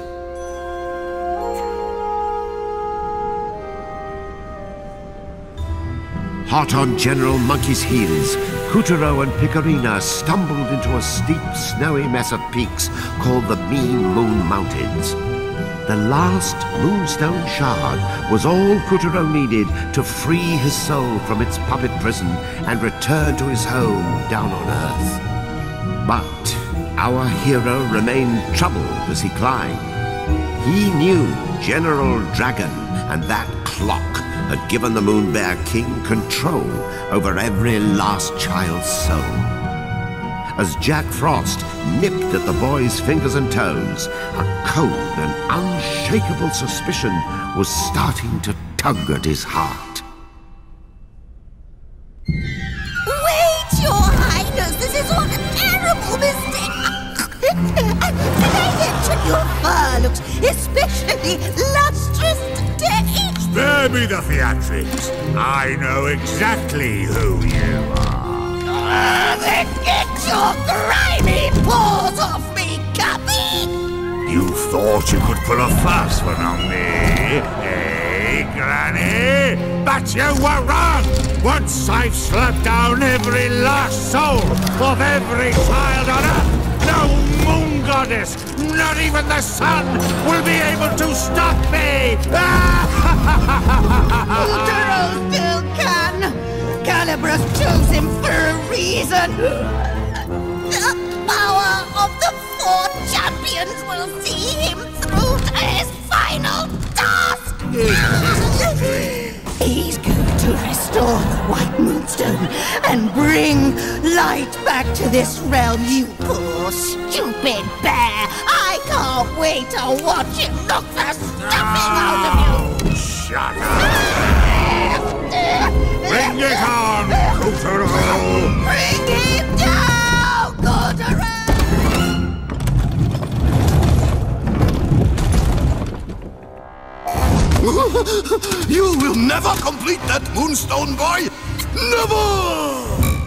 Hot on General Monkey's heels, Kutaro and Picarina stumbled into a steep, snowy mess of peaks called the Mean Moon Mountains. The last moonstone shard was all Kutaro needed to free his soul from its puppet prison and return to his home down on Earth. But our hero remained troubled as he climbed. He knew General Dragon and that clock had given the Moon Bear King control over every last child's soul. As Jack Frost nipped at the boy's fingers and toes, a cold and unshakable suspicion was starting to tug at his heart. Wait, Your Highness! This is all a terrible mistake! Did I mention your fur looks especially lustrous today? Spare me the theatrics. I know exactly who you are. Then get your grimy paws off me, Guppy! You thought you could pull a fast one on me, eh, Granny? But you were wrong! Once I've slapped down every last soul of every child on Earth, no moon goddess, not even the sun, will be able to stop me! Kutaro still can! Calibros chose him for a reason! The power of the four champions will see him through to his final task! He's going to restore the White Moonstone and bring light back to this realm, you poor, stupid bear! I can't wait to watch him knock the stuffing out of you! Shut up! Bring it on, Kutaro! Bring him down, Kutaro! You will never complete that Moonstone, boy! Never!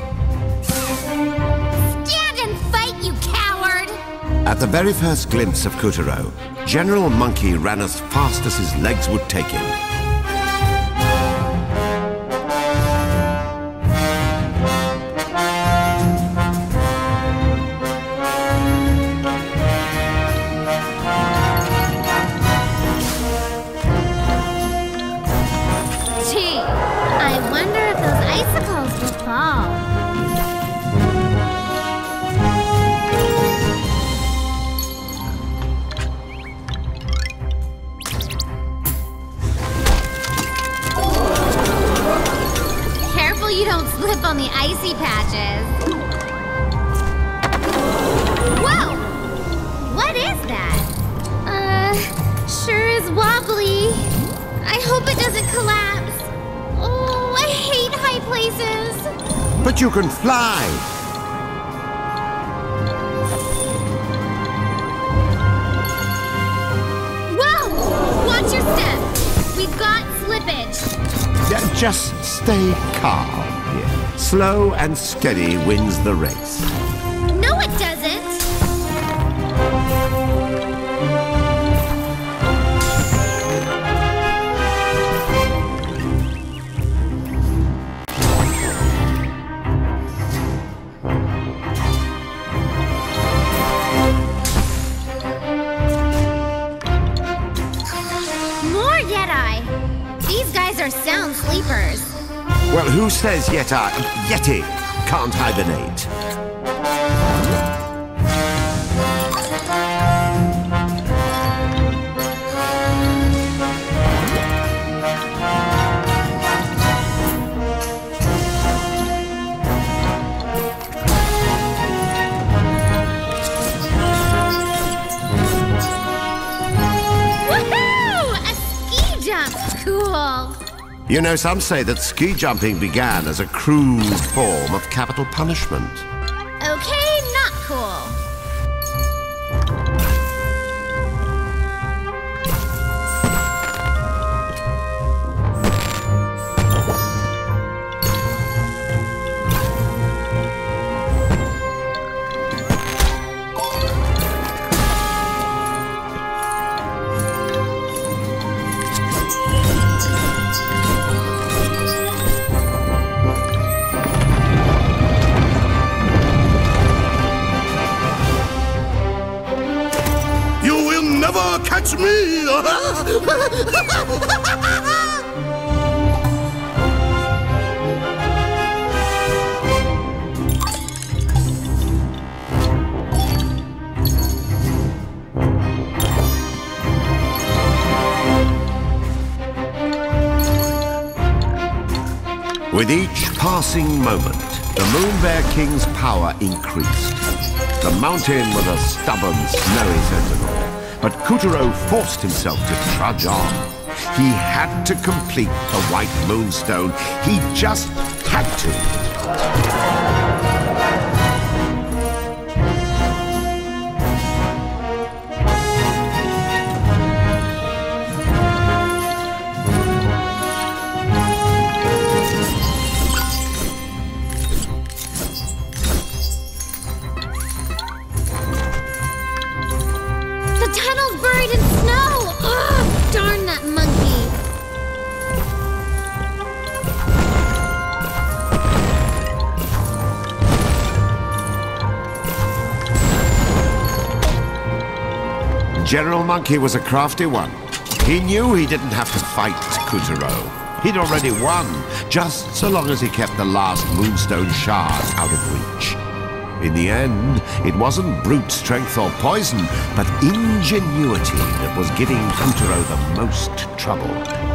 Stand and fight, you coward! At the very first glimpse of Kutaro, General Monkey ran as fast as his legs would take him. Gee, I wonder if those icicles will fall. Careful you don't slip on the icy patches. Whoa! What is that? Sure is wobbly. I hope it doesn't collapse. Oh, I hate high places. But you can fly! Whoa! Watch your step. We've got slippage. Yeah, just stay calm here. Slow and steady wins the race. No, it doesn't. More Yeti. These guys are sound sleepers. Well, who says Yeti can't hibernate? Woohoo! A ski jump. Cool. You know, some say that ski jumping began as a crude form of capital punishment. Okay, not cool. Catch me! With each passing moment, the Moon Bear King's power increased. The mountain was a stubborn, snowy sentinel. But Kuturo forced himself to trudge on. He had to complete the White Moonstone. He just had to. General Monkey was a crafty one. He knew he didn't have to fight Kuturo. He'd already won, just so long as he kept the last Moonstone shard out of reach. In the end, it wasn't brute strength or poison, but ingenuity that was giving Kuturo the most trouble.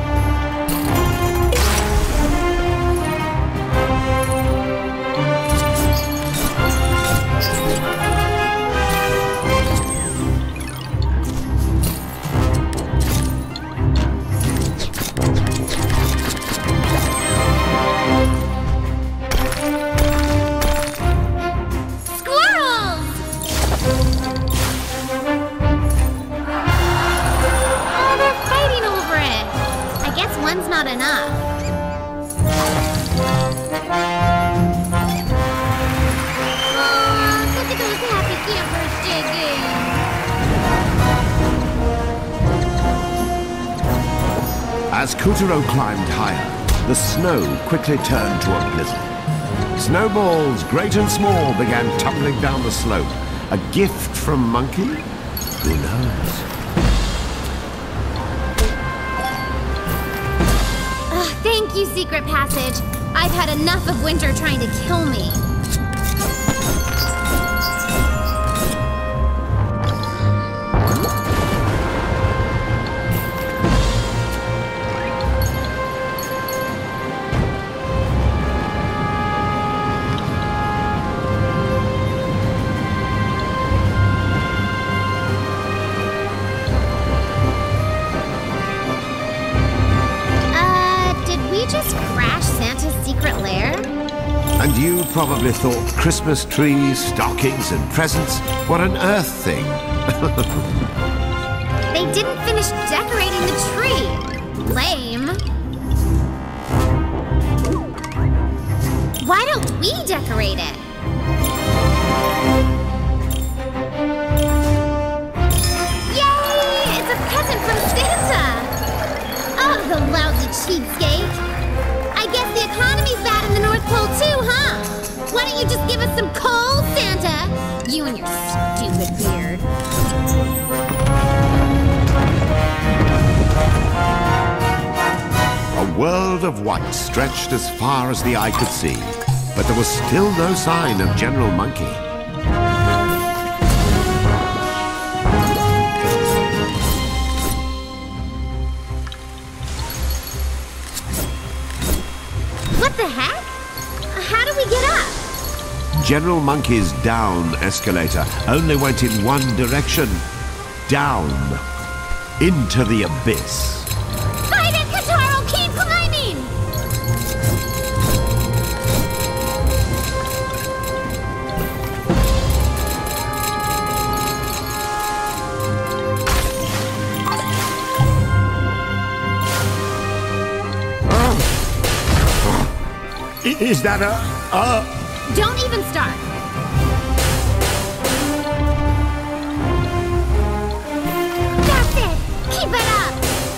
As Kuturo climbed higher, the snow quickly turned to a blizzard. Snowballs, great and small, began tumbling down the slope. A gift from Monkey? Who knows? Thank you, Secret Passage. I've had enough of winter trying to kill me. And you probably thought Christmas trees, stockings, and presents were an Earth thing. They didn't finish decorating the tree. Lame. Why don't we decorate it? Yay! It's a present from Santa! Oh, the lousy cheapskate! I guess the economy's bad in the North Pole too, huh? Why don't you just give us some coal, Santa? You and your stupid beard. A world of white stretched as far as the eye could see, but there was still no sign of General Monkey. What the heck? How do we get up? General Monkey's down escalator only went in one direction. Down. Into the abyss. Fight it, Kataro! Keep climbing! Is that Don't even start. That's it! Keep it up!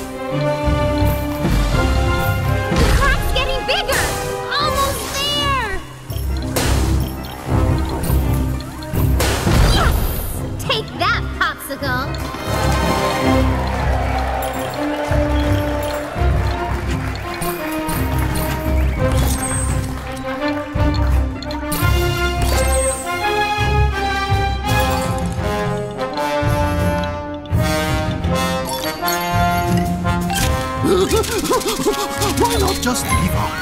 The crack's getting bigger! Almost there! Yes! Take that, popsicle! Why not just leave her?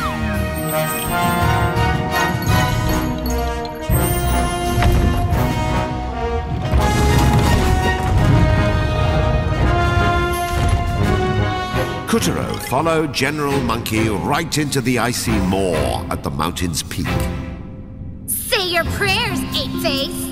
Kutaro followed General Monkey right into the icy maw at the mountain's peak. Say your prayers, Ape-Face!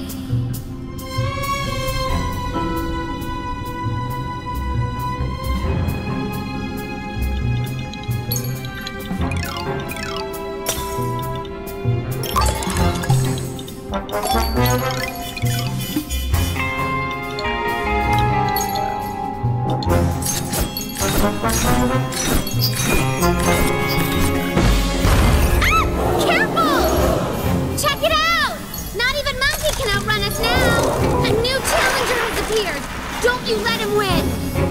Careful! Check it out! Not even Monkey can outrun us now! A new challenger has appeared! Don't you let him win!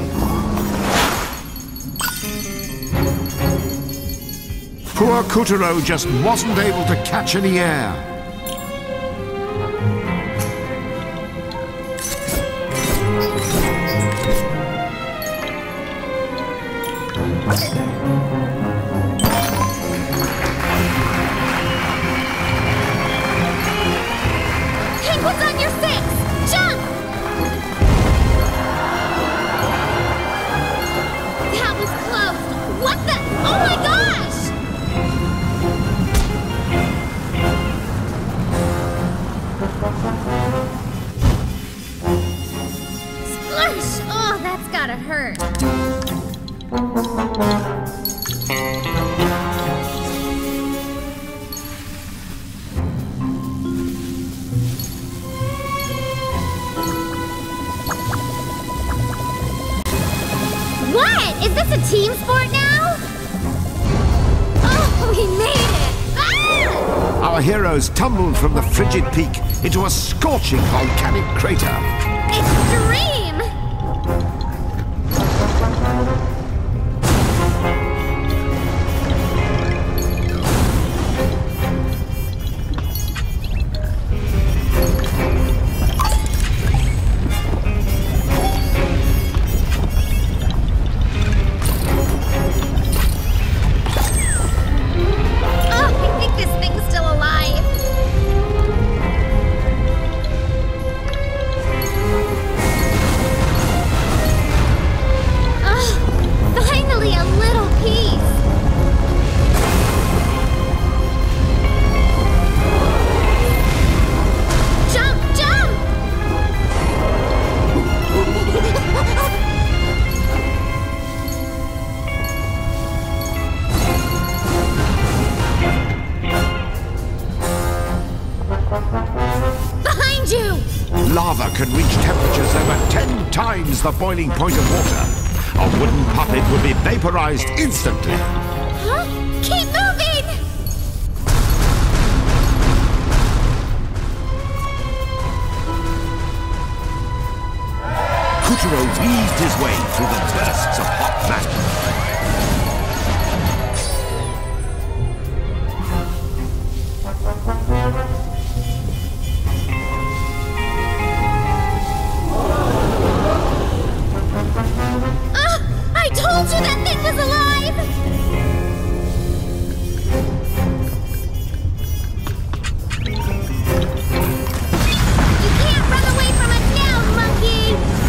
Poor Kutaro just wasn't able to catch any air. Pink was on your 6! Jump! That was close! What the? Oh my gosh! Splash! Oh, that's gotta hurt. What? Is this a team sport now? Oh, we made it! Ah! Our heroes tumbled from the frigid peak into a scorching volcanic crater. Extreme! Lava can reach temperatures over 10 times the boiling point of water. A wooden puppet would be vaporized instantly. Huh? Keep moving! Kutaro weaved his way through the bursts of hot magma. I told you that thing was alive! You can't run away from us now, monkey!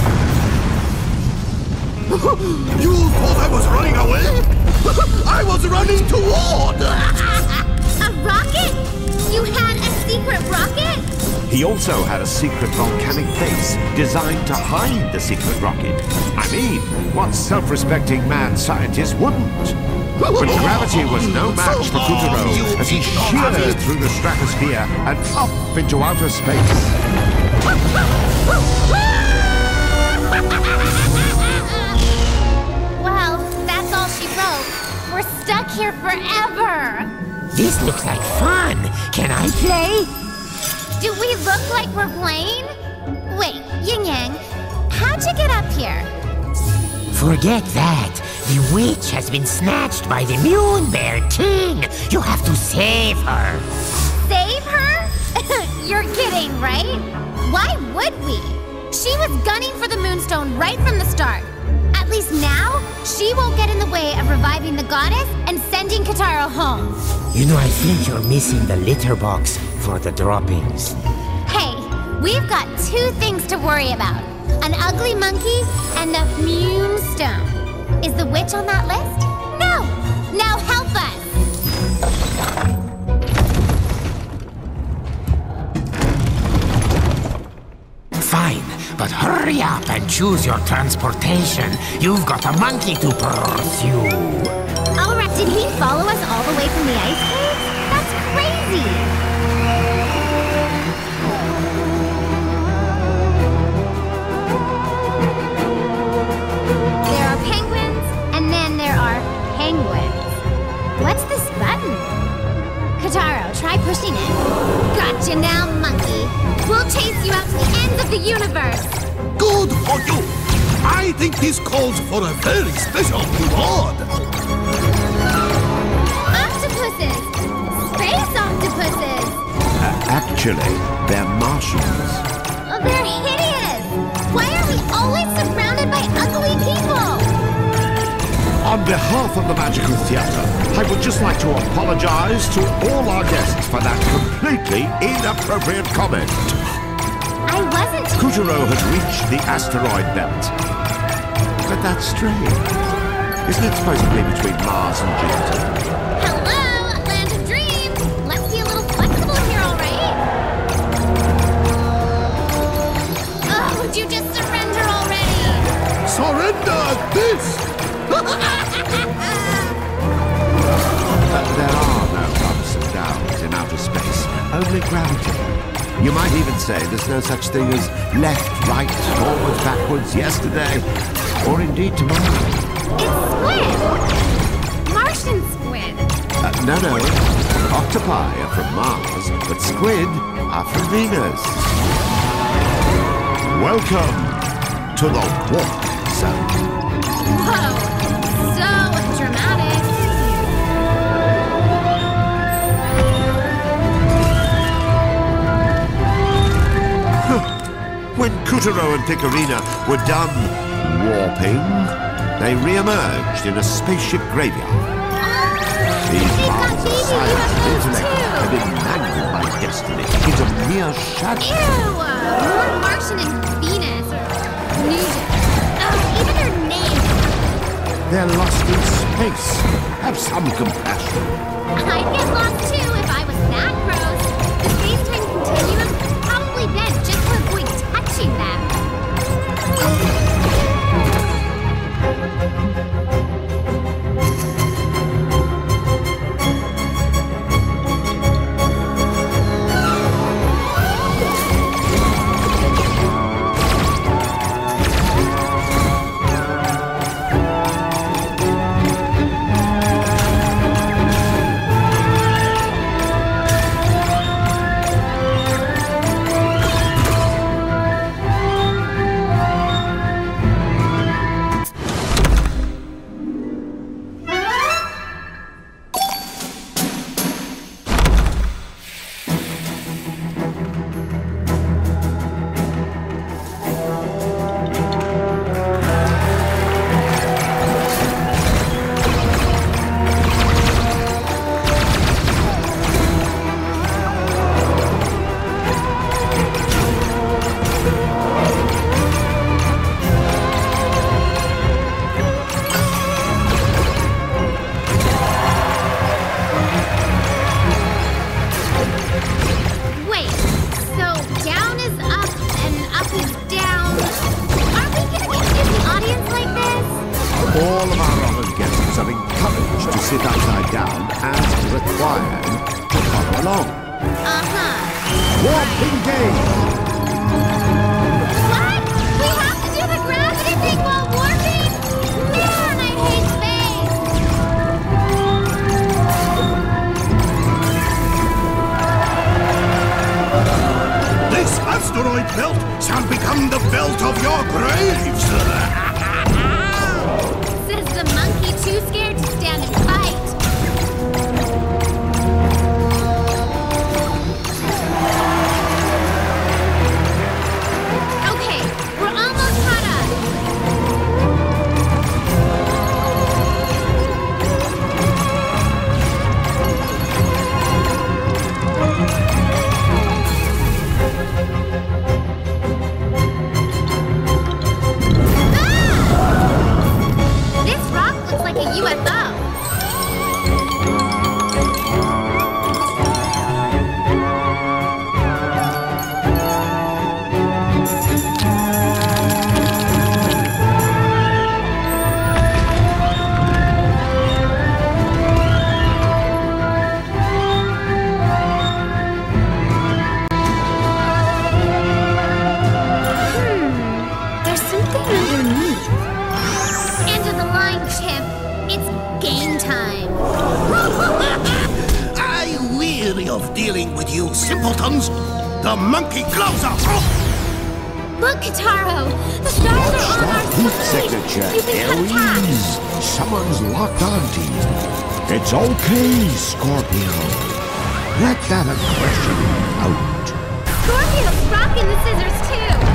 You thought I was running away? I was running toward! A rocket? You had a secret rocket? He also had a secret volcanic base designed to hide the secret rocket. I mean, what self-respecting mad scientist wouldn't? But gravity was no match for Puppeteer as he sheared through the stratosphere and up into outer space. Well, that's all she wrote. We're stuck here forever. This looks like fun. Can I play? Do we look like we're playing? Wait, Yin Yang, how'd you get up here? Forget that. The witch has been snatched by the Moon Bear King. You have to save her. Save her? You're kidding, right? Why would we? She was gunning for the Moonstone right from the start. At least now, she won't get in the way of reviving the goddess and sending Kotaro home. You know, I think you're missing the litter box for the droppings. Hey, we've got two things to worry about. An ugly monkey and the Moonstone. Is the witch on that list? No! Now help us! Fine, but hurry up and choose your transportation. You've got a monkey to pursue. Oh, did he follow us all the way from the ice cave? That's crazy! There are penguins, and then there are penguins. What's this button? Kotaro, try pushing it. Gotcha now, monkey. We'll chase you out to the ends of the universe. Good for you! I think this calls for a very special reward. Octopuses! Space octopuses! Actually, they're Martians. Oh, they're hideous! Why are we always surrounded by ugly people? On behalf of the Magical Theatre, I would just like to apologize to all our guests for that completely inappropriate comment. I wasn't... Puppeteer had reached the asteroid belt. But that's strange. Isn't it supposed to be between Mars and Jupiter? Hello, land of dreams! Let's be a little flexible here, all right? Oh, would you just surrender already? Surrender this! There are no ups and downs in outer space, only gravity. You might even say there's no such thing as left, right, forwards, backwards, yesterday, or indeed tomorrow. It's squid! Martian squid! No. Octopi are from Mars, but squid are from Venus. Welcome to the warp zone. Whoa! So dramatic! When Kotaro and Piccarina were done warping, they re-emerged in a spaceship graveyard. These marvels of science and intellect have been mangled by destiny into mere shadow. Ew! More Martian and Venus, or Venusian. Oh, even their names. They're lost in space. Have some compassion. I'd get lost too if I was that gross. The space-time continuum probably bent just to avoid touching them. are encouraged to sit upside down as required to follow along. Warp engage! What? We have to do the gravity thing while warping? Man, I hate space! This asteroid belt shall become the belt of your graves! Says the monkey too scared to stand and fight. Okay, we're almost caught This rock looks like a UFO. There's something underneath. End of the line, Chip. It's game time. I'm weary of dealing with you simpletons. The monkey gloves are off! Look, Kataro. The stars are on our Heat side. signature, You can cut past. Aries! Someone's locked onto you. It's okay, Scorpio. Let that aggression out. Scorpio's rocking the scissors, too.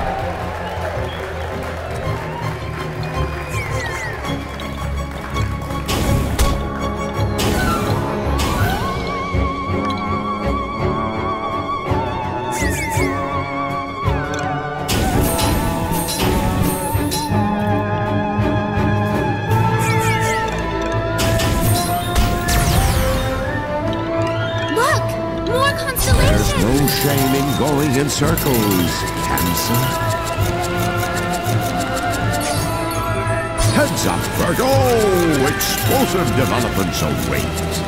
Look, more There's constellations. no shame in going in circles, Cancer. Heads up, Virgo! Explosive developments await.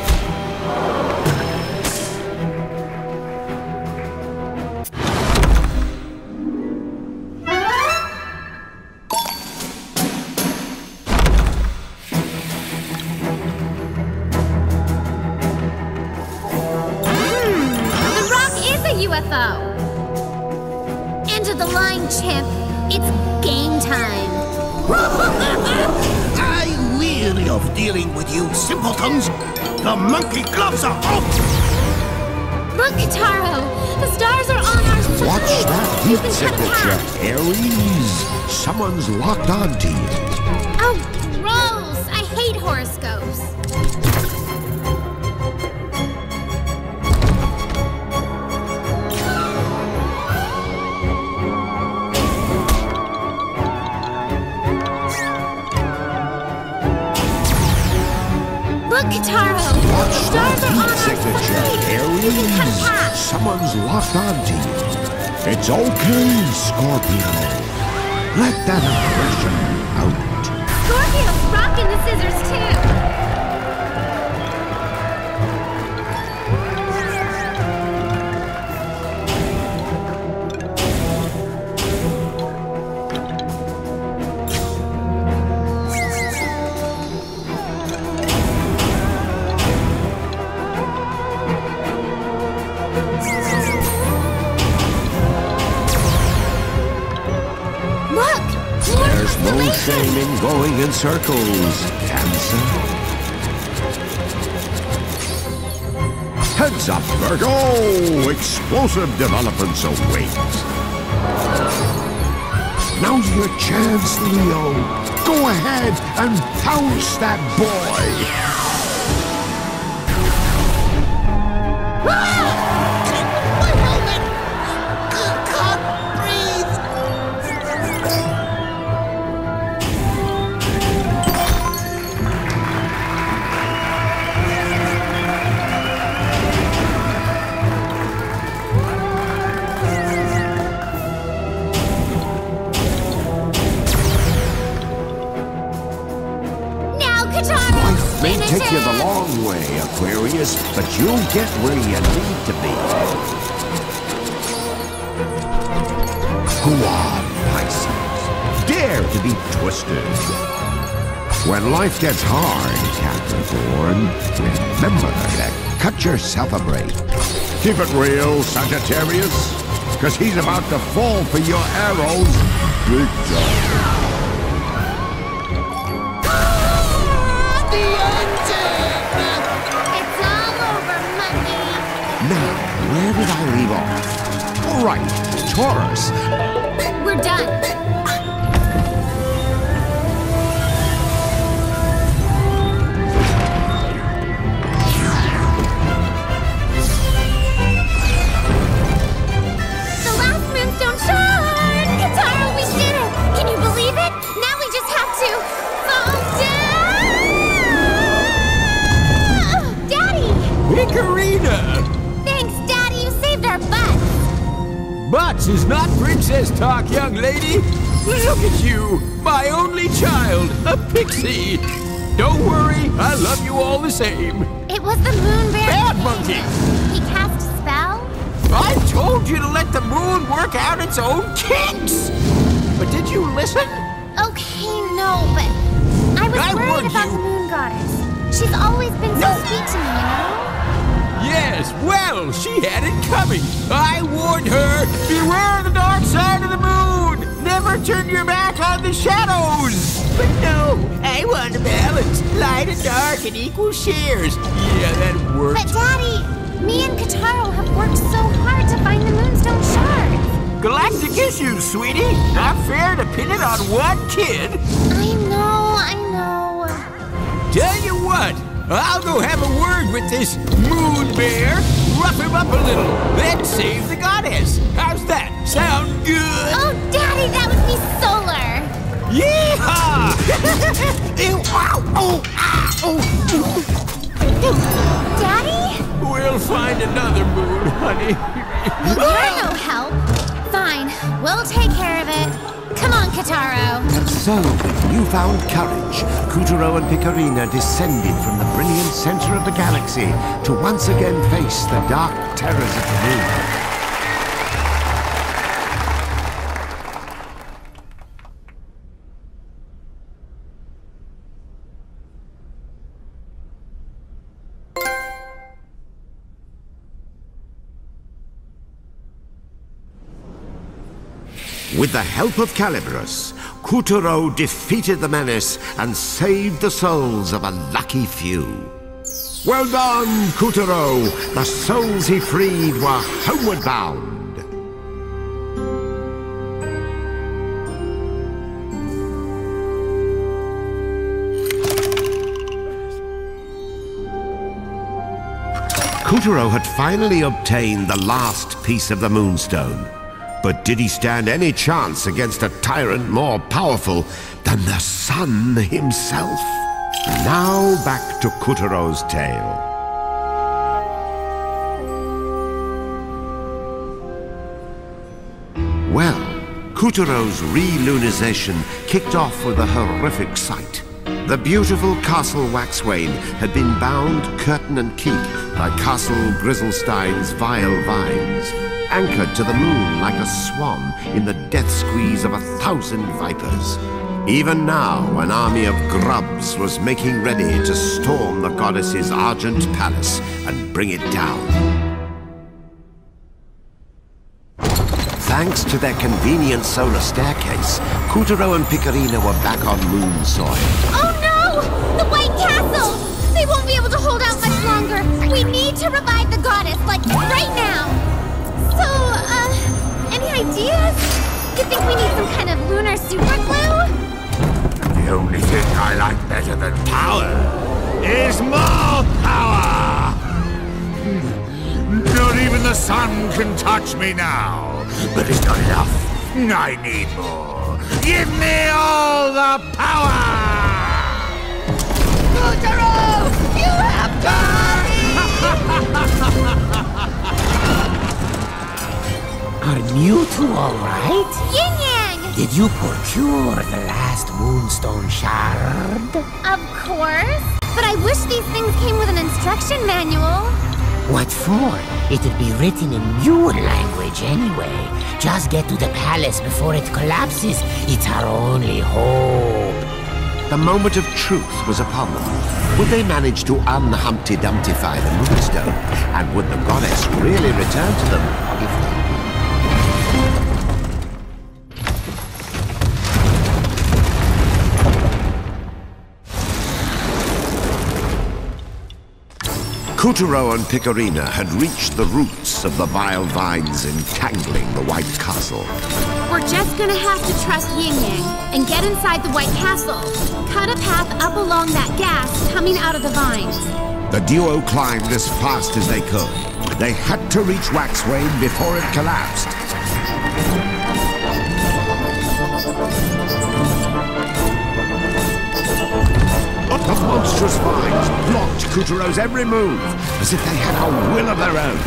The rock is a UFO. End of the line, Chip. It's game time. I'm weary of dealing with you simpletons. The monkey gloves are off! Look, Kataro. The stars are on our side. Watch that You heat can cut signature, past. Aries! Someone's locked onto you. Oh, gross. I hate horoscopes. Look, Kataro. The Watch stars that are on heat our signature, side. You can cut Aries! past. Someone's locked onto you. It's okay, Scorpio. Let that aggression out. Scorpio's rocking the scissors, too. Look, more There's no constellations. shame in going in circles, Cancer. Heads up, Virgo! Explosive developments await. Now's your chance, Leo. Go ahead and pounce that boy. My helmet! Can't breathe! Now, Kataro. may take you the long way, Aquarius, but you'll get where you need to be. Go on, Pisces. Dare to be twisted. When life gets hard, Capricorn, remember to cut yourself a break. Keep it real, Sagittarius, because he's about to fall for your arrows big time. It's all over, Monkey. Now, where did I leave off? Right, Taurus. We're done. The last moonstone shard! Katara, we did it! Can you believe it? Now we just have to fall down! Daddy! Picarina! Thanks, Daddy. You saved our butts. Butts is not princess talk, young lady. Look at you, my only child, a pixie. Don't worry, I love you all the same. It was the moon bear. Bad monkey! He cast a spell? I told you to let the moon work out its own kinks! But did you listen? Okay, no, but I was I worried warned about you. the moon goddess. She's always been so sweet to me, you know? Yes, well, she had it coming. I warned her, beware the dark side of the moon! Never turn your back on the shadows! But no, I want to balance. Light and dark in equal shares. Yeah, that worked. But Daddy, me and Kataro have worked so hard to find the moonstone shards. Galactic issues, sweetie. Not fair to pin it on one kid. I know. Tell you what, I'll go have a word with this moon bear, rough him up a little, then save the goddess. How's that? Sound good? Oh, Daddy, that would be solar. Yeehaw! Ew, ow, oh, ah, oh. Daddy? We'll find another moon, honey. You're no help. Fine, we'll take care of it. Come on, Kataro. And so, with newfound courage, Kutaro and Picarina descended from the brilliant center of the galaxy to once again face the dark terrors of the moon. With the help of Calibros, Kutaro defeated the menace and saved the souls of a lucky few. Well done, Kutaro! The souls he freed were homeward bound. Kutaro had finally obtained the last piece of the Moonstone. But did he stand any chance against a tyrant more powerful than the sun himself? Now back to Kutaro's tale. Well, Kutaro's re-lunization kicked off with a horrific sight. The beautiful Castle Waxwayne had been bound curtain and keep by Castle Grizzlestein's vile vines, anchored to the moon like a swan in the death squeeze of 1,000 vipers. Even now, an army of grubs was making ready to storm the goddess's argent palace and bring it down. Thanks to their convenient solar staircase, Kutaro and Picarina were back on moon soil. Oh no! The White Castle! They won't be able to hold out much longer. We need to revive the goddess, like right now. So, any ideas? You think we need some kind of lunar super glue? The only thing I like better than power is more power! Not even the sun can touch me now. But it's not enough. I need more. Give me all the power! Kutaro! You have done Are you two all right? Yin Yang! Did you procure the last moonstone shard? Of course. But I wish these things came with an instruction manual. What for? It'd be written in your language anyway. Just get to the palace before it collapses. It's our only hope. The moment of truth was upon them. Would they manage to un-Humpty Dumptify the Moonstone? And would the goddess really return to them if they... Kuturo and Picorina had reached the roots of the vile vines entangling the White Castle. We're just gonna have to trust Yin Yang and get inside the White Castle. Cut a path up along that gas coming out of the vines. The duo climbed as fast as they could. They had to reach Waxwade before it collapsed. The monstrous vines blocked Kuturo's every move, as if they had a will of their own.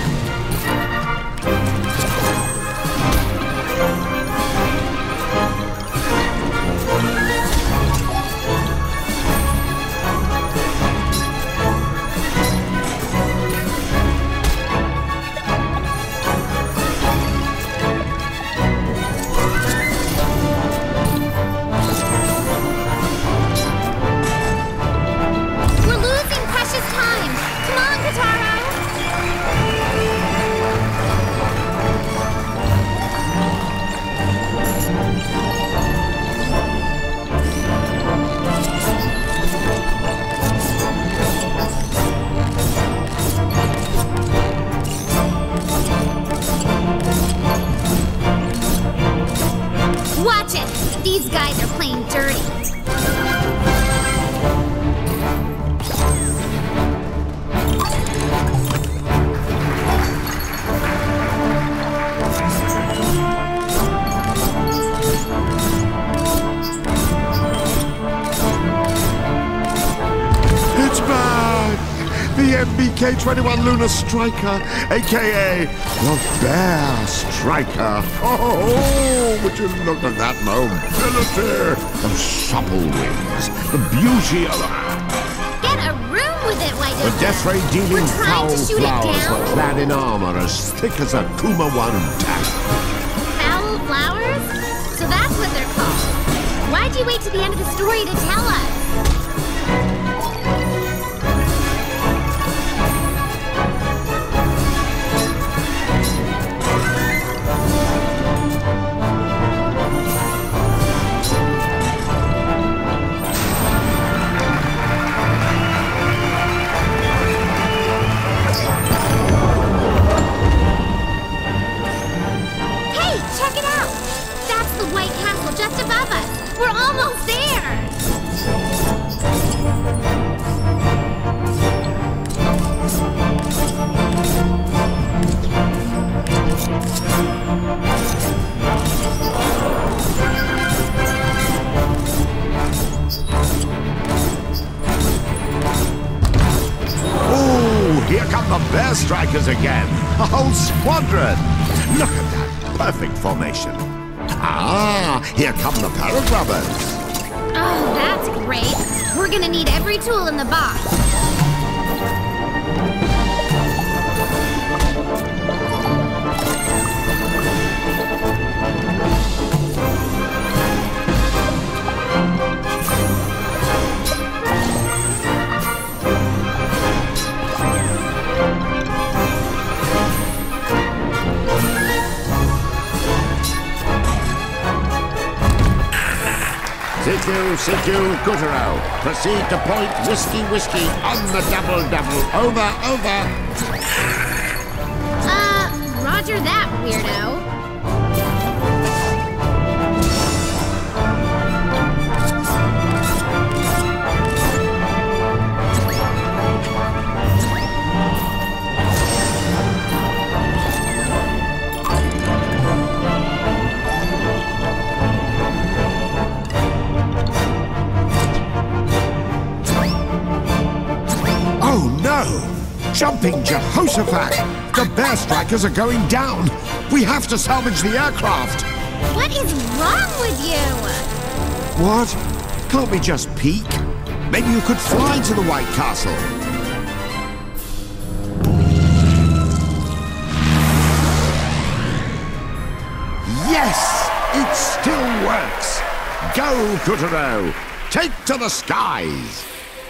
These guys are playing dirty. It's back! The MBK-21 Lunar Striker, a.k.a. the Bear Striker. Oh, would you look at that mobility, those supple wings, the beauty of Get a room with it, why the death ray dealing foul shoot flowers it down? were clad in armor as thick as a Kuma 1 tank. Foul flowers? So that's what they're called. Why'd you wait to the end of the story to tell us? Just above us. We're almost there. Oh, here come the Bear Strikers again. A whole squadron. Look at that perfect formation. Ah, here come the Paragrubbers. Oh, that's great. We're gonna need every tool in the box. CQ, Kuturo. Proceed to point whiskey on the double. Over. Roger that, weirdo. Jumping Jehoshaphat! The Bear Strikers are going down! We have to salvage the aircraft! What is wrong with you? What? Can't we just peek? Maybe you could fly to the White Castle. Yes! It still works! Go, Kutaro! Take to the skies!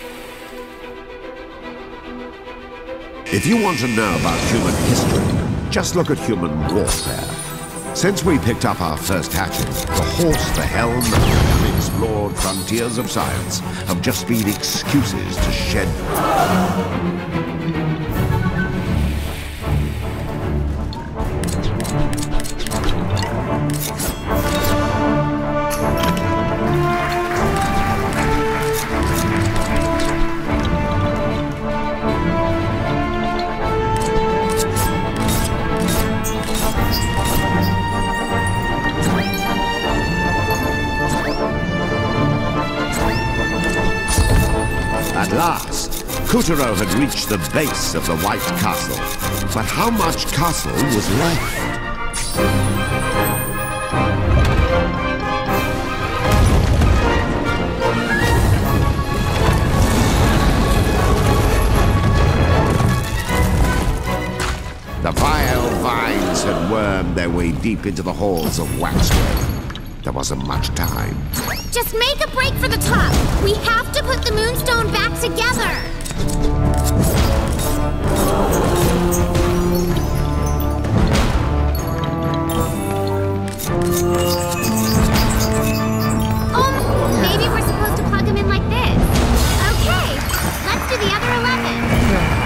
If you want to know about human history, just look at human warfare. Since we picked up our first hatchet, the horse, the helm, and the unexplored frontiers of science have just been excuses to shed... At last, Kutaro had reached the base of the White Castle. But how much castle was left? The vile vines had wormed their way deep into the halls of Waxwork. There wasn't much time. Just make a break for the top. We have to put the Moonstone back together. Maybe we're supposed to plug them in like this. Okay, let's do the other 11.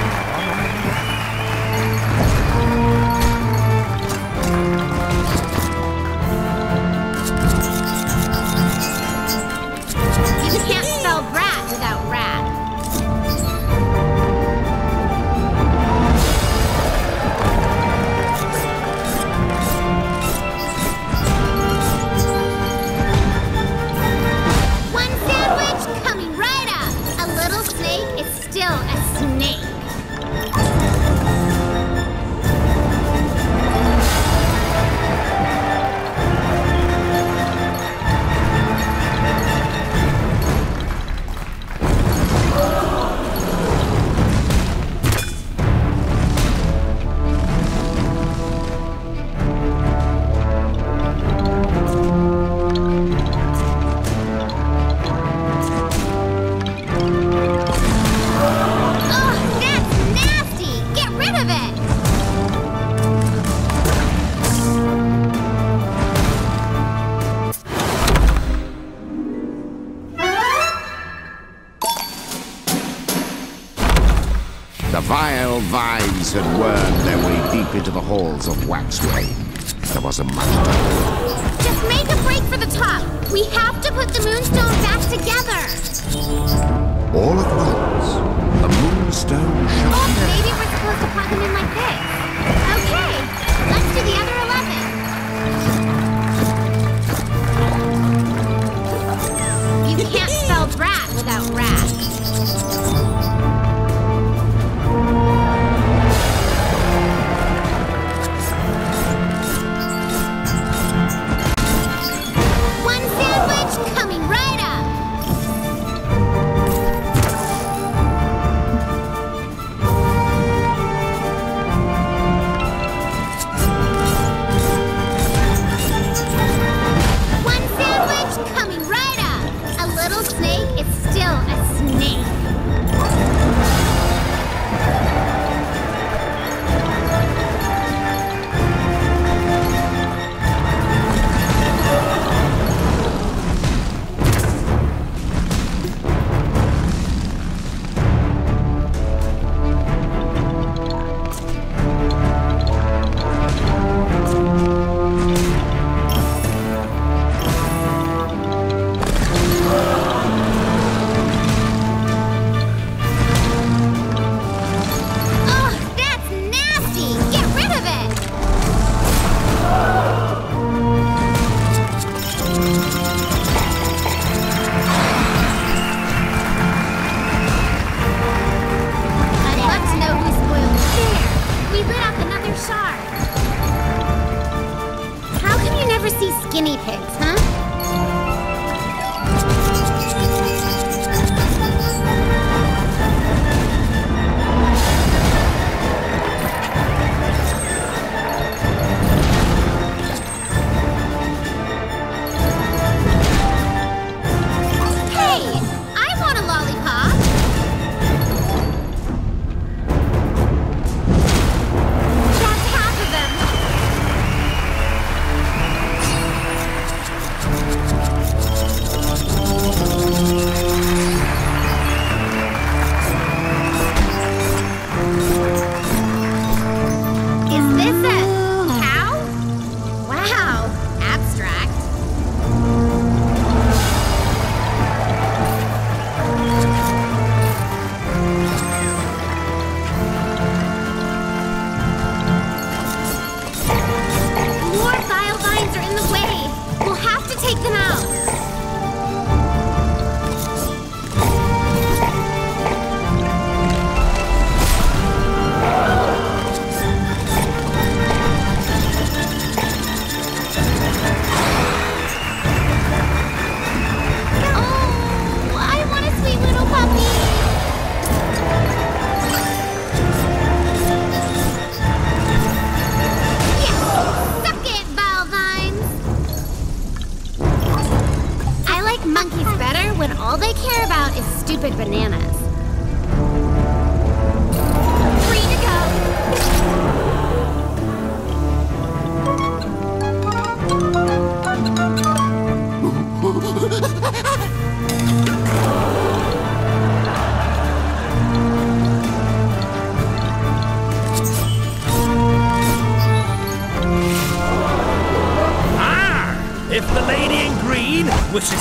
Vile vines had wormed their way deep into the halls of Waxwork. There wasn't much time. Just make a break for the top. We have to put the Moonstone back together. All at once, the Moonstone shot. Maybe we're supposed to plug them in like this. Okay, let's do the other 11. You can't spell brat without rat.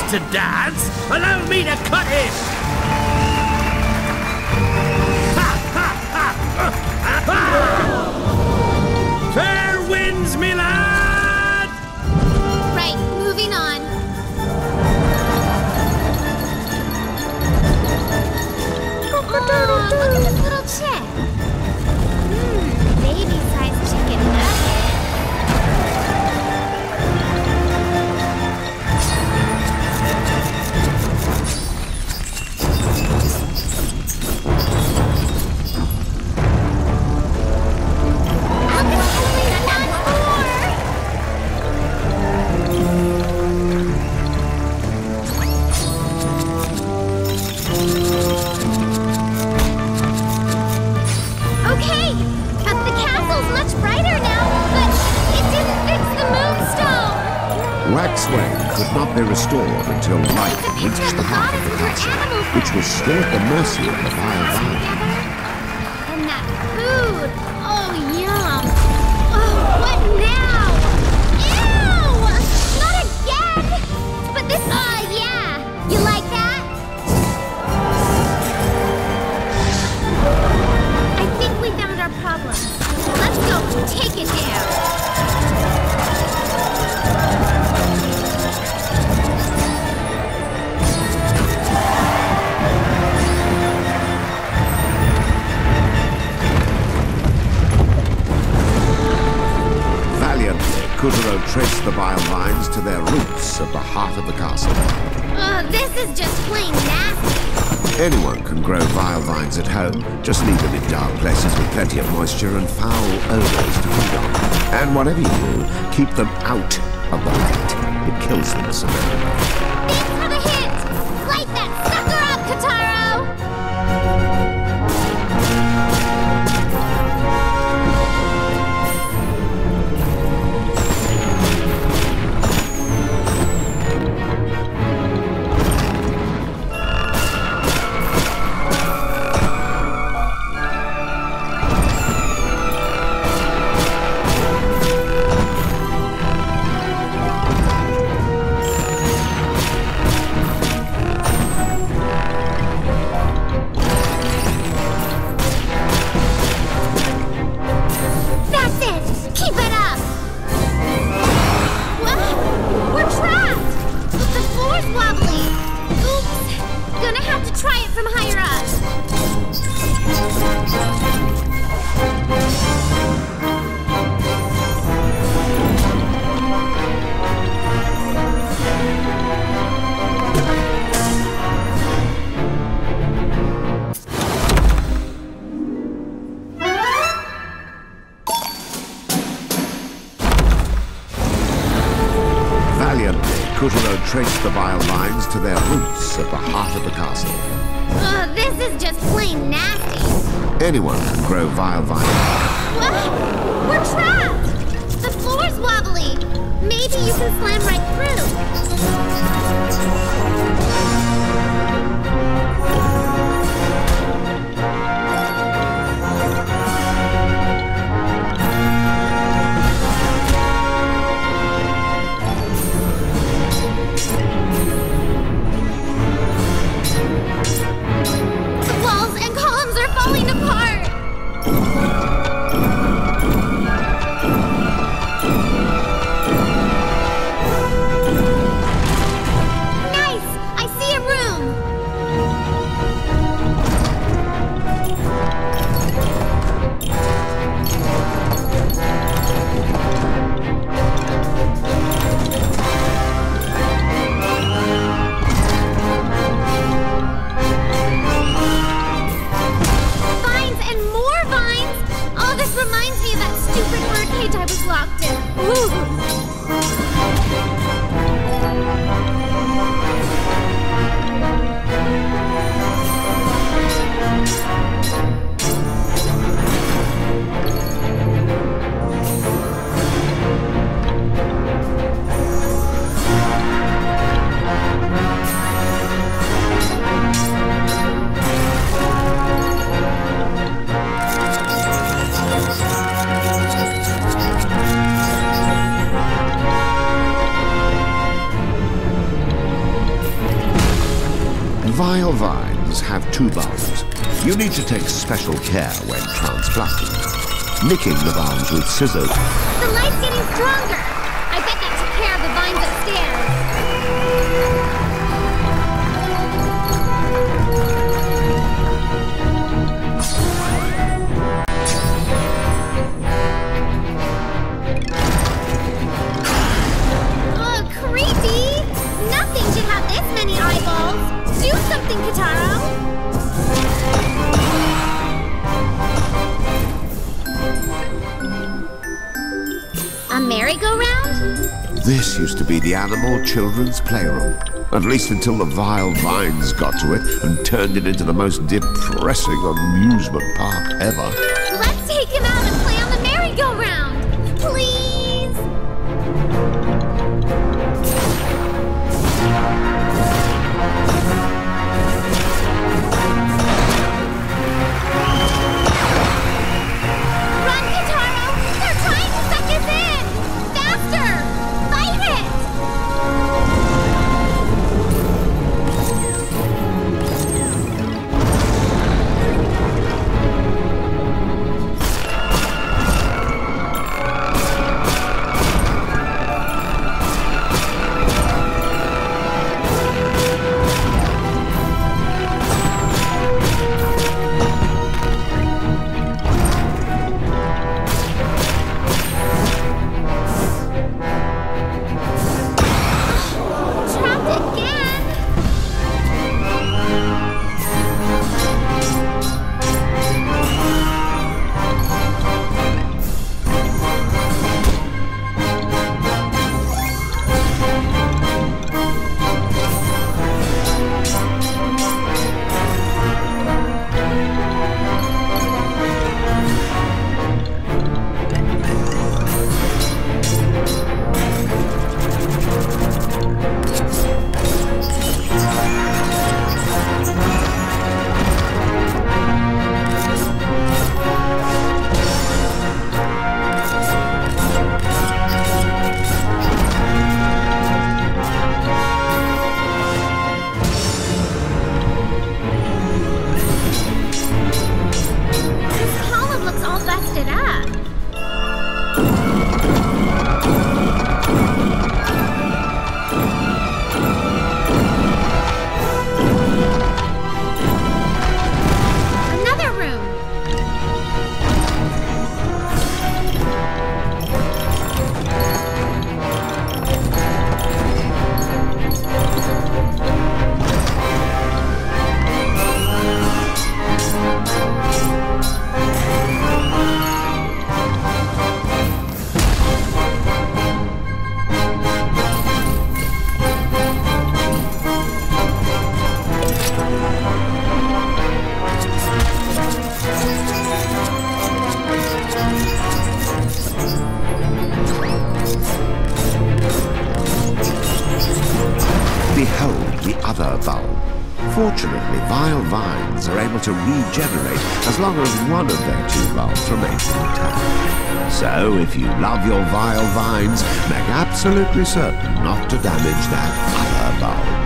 to dance. Allow me to cut him. Fair winds, me lad! Right, moving on. Oh, look at this little chick. Baby-sized chicken nugget. Okay, the castle's much brighter now, but it didn't fix the moonstone. Waxway could not be restored until light It's a picture reached of the the heart of goddess the with her castle, animal which was friends. still at the mercy of the vile vine. And that food. Oh, yum. Oh, what now? Ew! Not again! But this, yeah. You like that? I think we found our problem. Let's go take it down. Valiantly, Kuturo traced the vile vines to their roots at the heart of the castle. This is just plain nasty. Anyone can grow vile vines at home. Just leave them in dark places with plenty of moisture and foul odors to feed on. And whatever you do, keep them out of the light. It kills them so. Thanks for the hint! Light that sucker up, Kataro! That's it! Keep it up! What? We're trapped! The floor's wobbly! Oops! Gonna have to try it from higher up. Valiantly, Kuturo traced the vile vines to their roots at the heart of the castle. This is just plain nasty. Anyone can grow vile vines. What? We're trapped! The floor's wobbly. Maybe you can slam right through. The walls and columns are falling apart. two bulbs. You need to take special care when transplanting. Nicking the bulbs with scissors. The light's getting stronger. I bet that took care of the vines upstairs. Do something, Kitaro! A merry-go-round? This used to be the animal children's playroom. At least until the vile vines got to it and turned it into the most depressing amusement park ever. Let's take him out and play on the merry-go-round! Please! Fortunately, vile vines are able to regenerate as long as one of their two bulbs remains intact. So, if you love your vile vines, make absolutely certain not to damage that other bulb.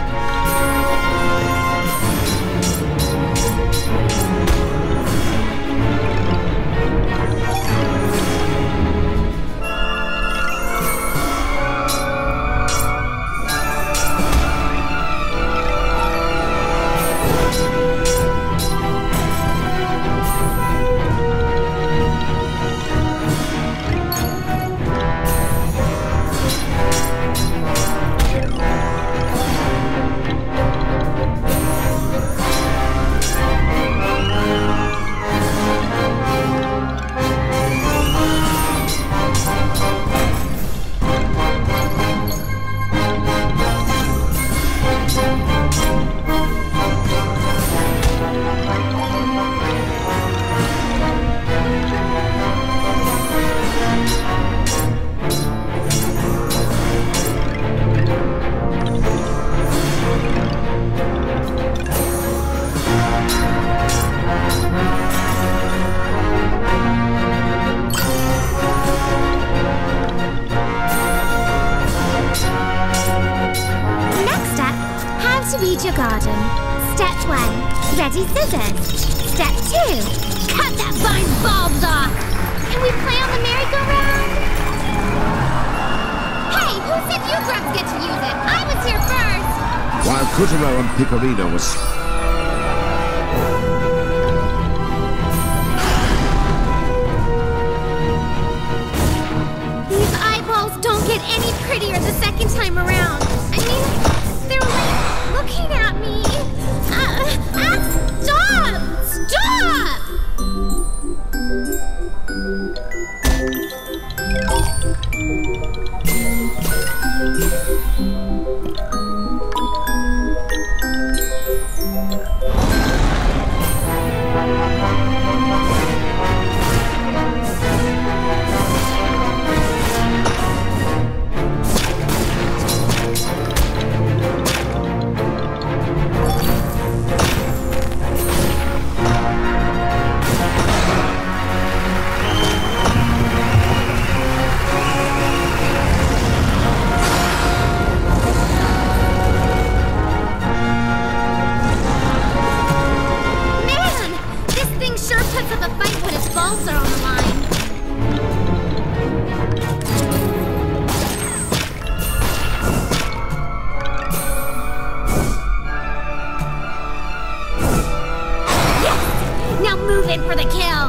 Scissors. Step 2, cut that vine's bulbs off. Can we play on the merry-go-round? Hey, who said you grubs get to use it? I was here first. While Kutaro and Picorino was... These eyeballs don't get any prettier the second time around. I mean, they're like looking at me. Stop! Stop! For the kill!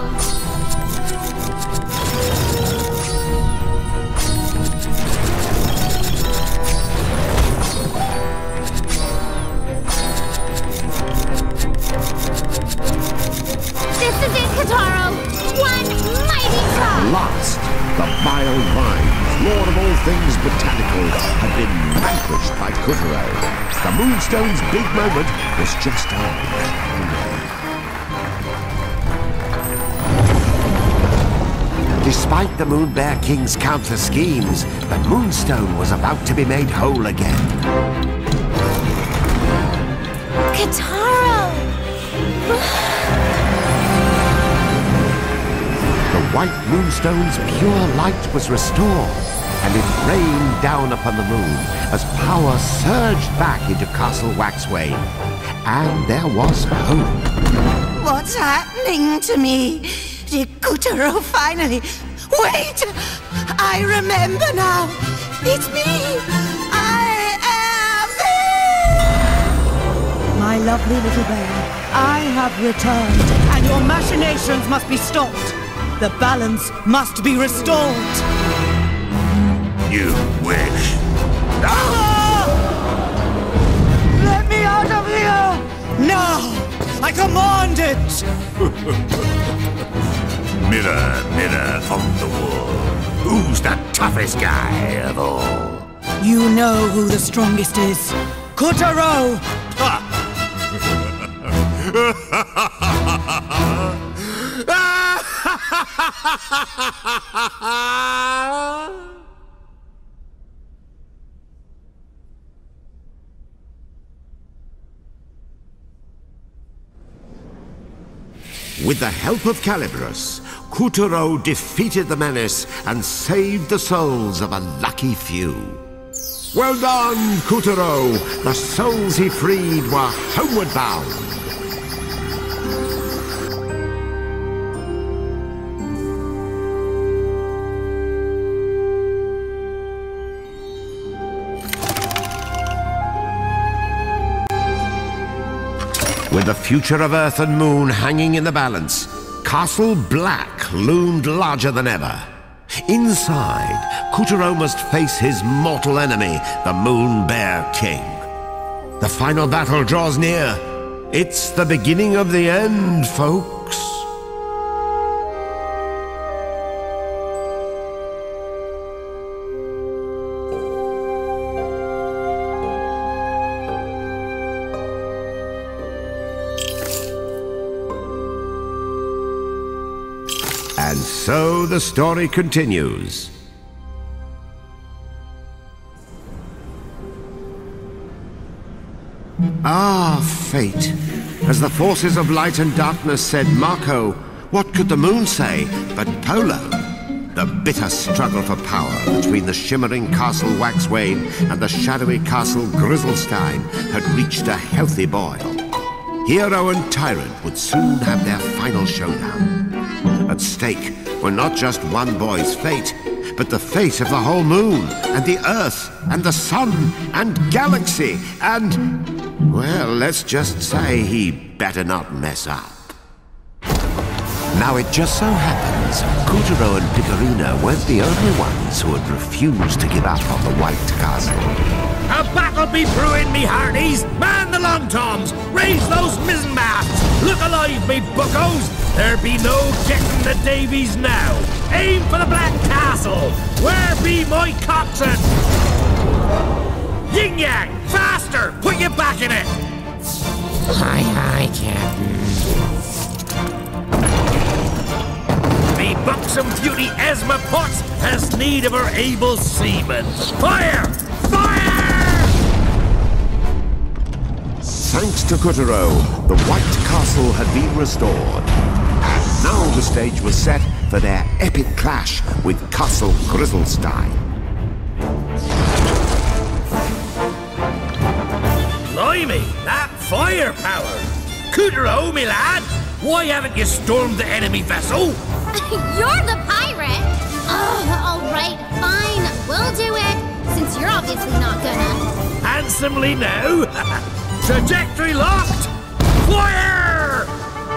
This is it, Kotaro! One mighty try! Last, the vile vines, lord of all things botanical, had been vanquished by Kutaro. The Moonstone's big moment was just on. Despite the Moon Bear King's counter schemes, the Moonstone was about to be made whole again. Kotaro! The white Moonstone's pure light was restored, and it rained down upon the moon as power surged back into Castle Waxway. And there was hope. What's happening to me? Did Kutaro finally... Wait! I remember now! It's me! I am me! My lovely little bear, I have returned, and your machinations must be stopped. The balance must be restored. You wish. Ah! Let me out of here! Now! I command it! Mirror, mirror on the wall, who's the toughest guy of all? You know who the strongest is. Kutaro! With the help of Calibros, Kutaro defeated the menace and saved the souls of a lucky few. Well done, Kutaro! The souls he freed were homeward bound. With the future of Earth and Moon hanging in the balance, Castle Black loomed larger than ever. Inside, Kutaro must face his mortal enemy, the Moon Bear King. The final battle draws near. It's the beginning of the end, folks. And so the story continues. Ah, fate. As the forces of light and darkness said Marco, what could the moon say but Polo? The bitter struggle for power between the shimmering Castle Waxwayne and the shadowy Castle Grizzlestein had reached a healthy boil. Hero and tyrant would soon have their final showdown. At stake were not just one boy's fate, but the fate of the whole moon, and the Earth, and the Sun, and galaxy, and... well, let's just say he better not mess up. Now, it just so happens, Kutaro and Picarina weren't the only ones who had refused to give up on the White Castle. A battle be brewing, me hearties! Man the long toms! Raise those mizzen masts! Look alive, me buckos! There be no getting the Davies now! Aim for the Black Castle! Where be my coxswain? Yin Yang! Faster! Put your back in it! Aye, aye, Captain. Me buxom beauty Esma Potts has need of her able seamen. Fire! Fire! Thanks to Kutaro, the White Castle had been restored. And now the stage was set for their epic clash with Castle Grizzlestein. Blimey, that firepower! Kutaro, me lad, why haven't you stormed the enemy vessel? You're the pirate! Oh, alright, fine. We'll do it, since you're obviously not gonna. Handsomely now. Trajectory locked! Fire!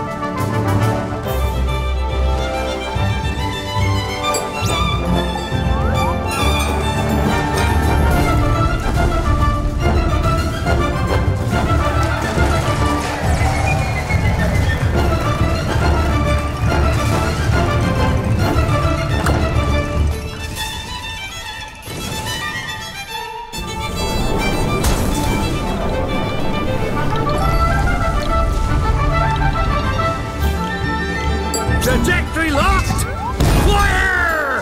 Trajectory locked! Fire!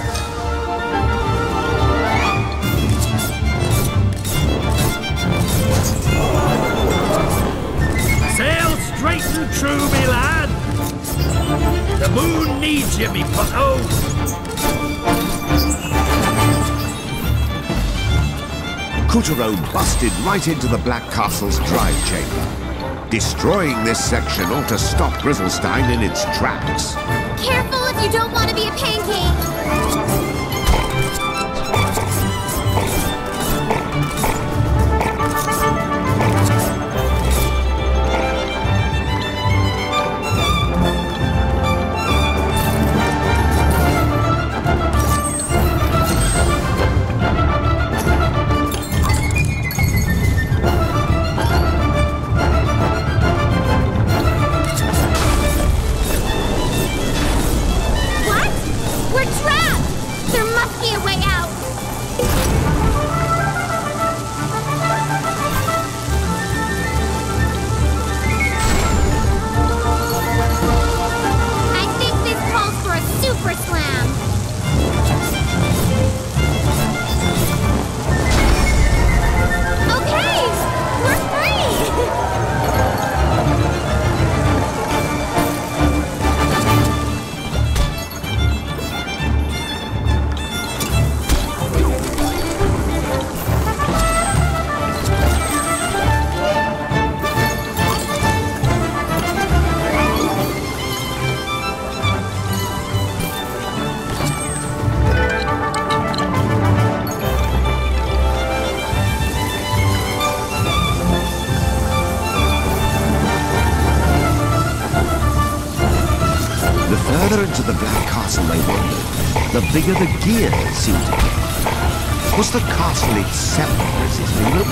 Sail straight and true, me lad! The moon needs you, me bucko! Kutaro busted right into the Black Castle's drive chamber. Destroying this section ought to stop Grizzlestein in its tracks. Careful if you don't want to be a pancake! further into the Black Castle they wandered, the bigger the gears seemed to get. Was the castle itself resisting them?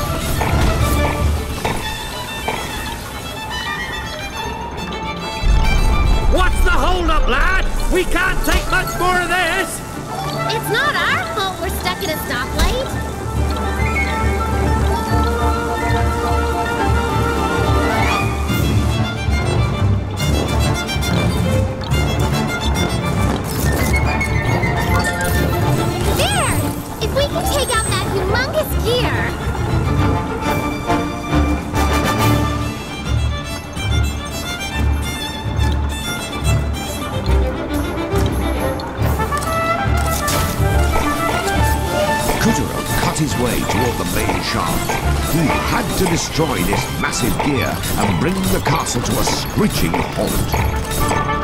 What's the hold-up, lad? We can't take much more of this! It's not our fault we're stuck at a stoplight. There! If we can take out that humongous gear... Kutaro cut his way toward the main shaft. He had to destroy this massive gear and bring the castle to a screeching halt.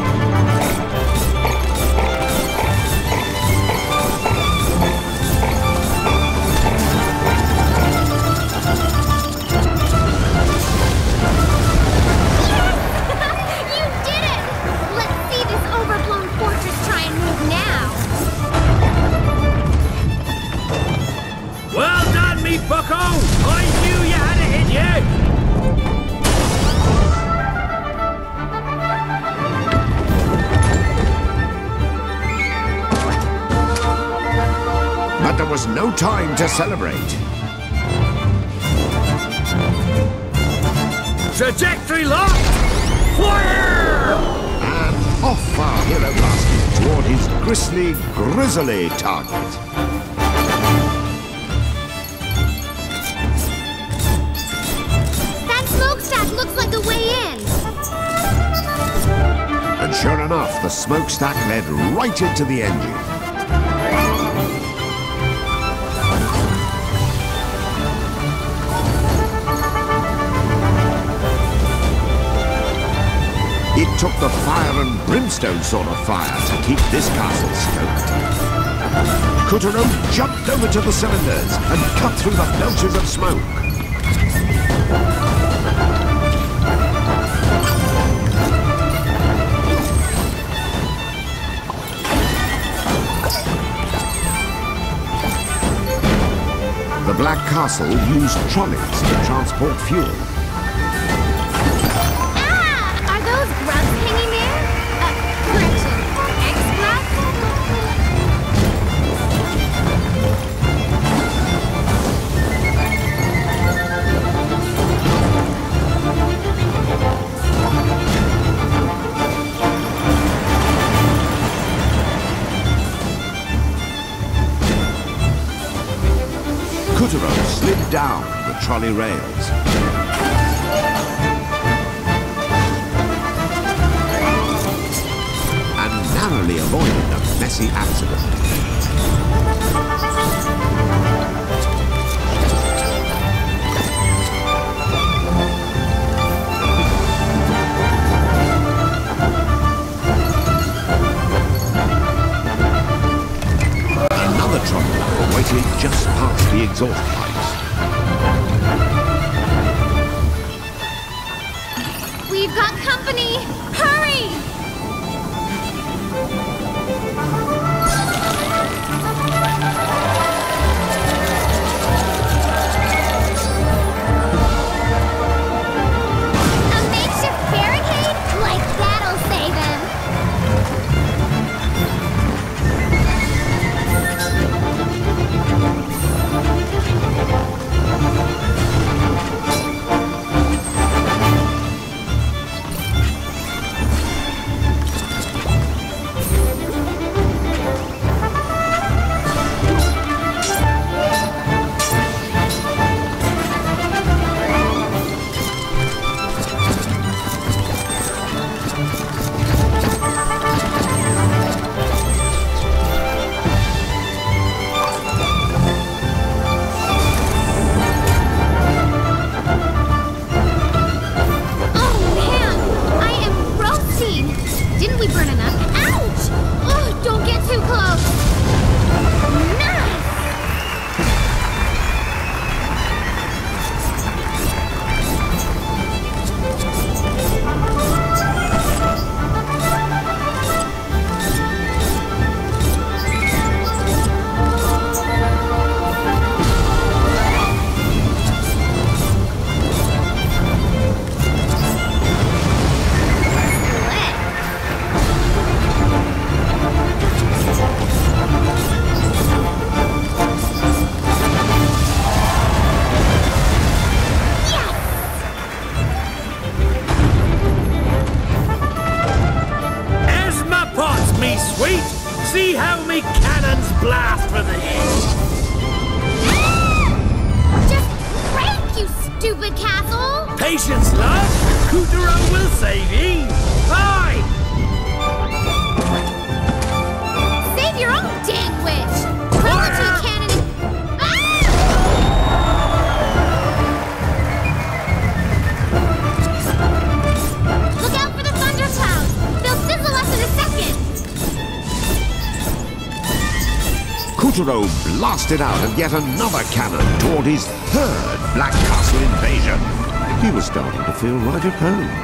Bucko! I knew you had it in you! But there was no time to celebrate. Trajectory locked! Fire! And off our hero blasted toward his grisly target. Looks like a way in. And sure enough, the smokestack led right into the engine. It took the fire and brimstone sort of fire to keep this castle stoked. Kutaro jumped over to the cylinders and cut through the belches of smoke. The Black Castle used trolleys to transport fuel. Ah! Are those grubs hanging there? Correction. Ex-grubs? Kutaro slid down the trolley rails. And narrowly avoided a messy accident. Another trolley waited just past the exhaust pipes. We've got company! Hurry! A makeshift barricade? Like that'll save him! See how me cannons blast for the hill! Just break, you stupid castle! Patience, love! Kutaro will save ye! Aye! Save your own dang witch! Throw it to a cannon and... Ah! Totoro blasted out of yet another cannon toward his third Black Castle invasion. He was starting to feel right at home.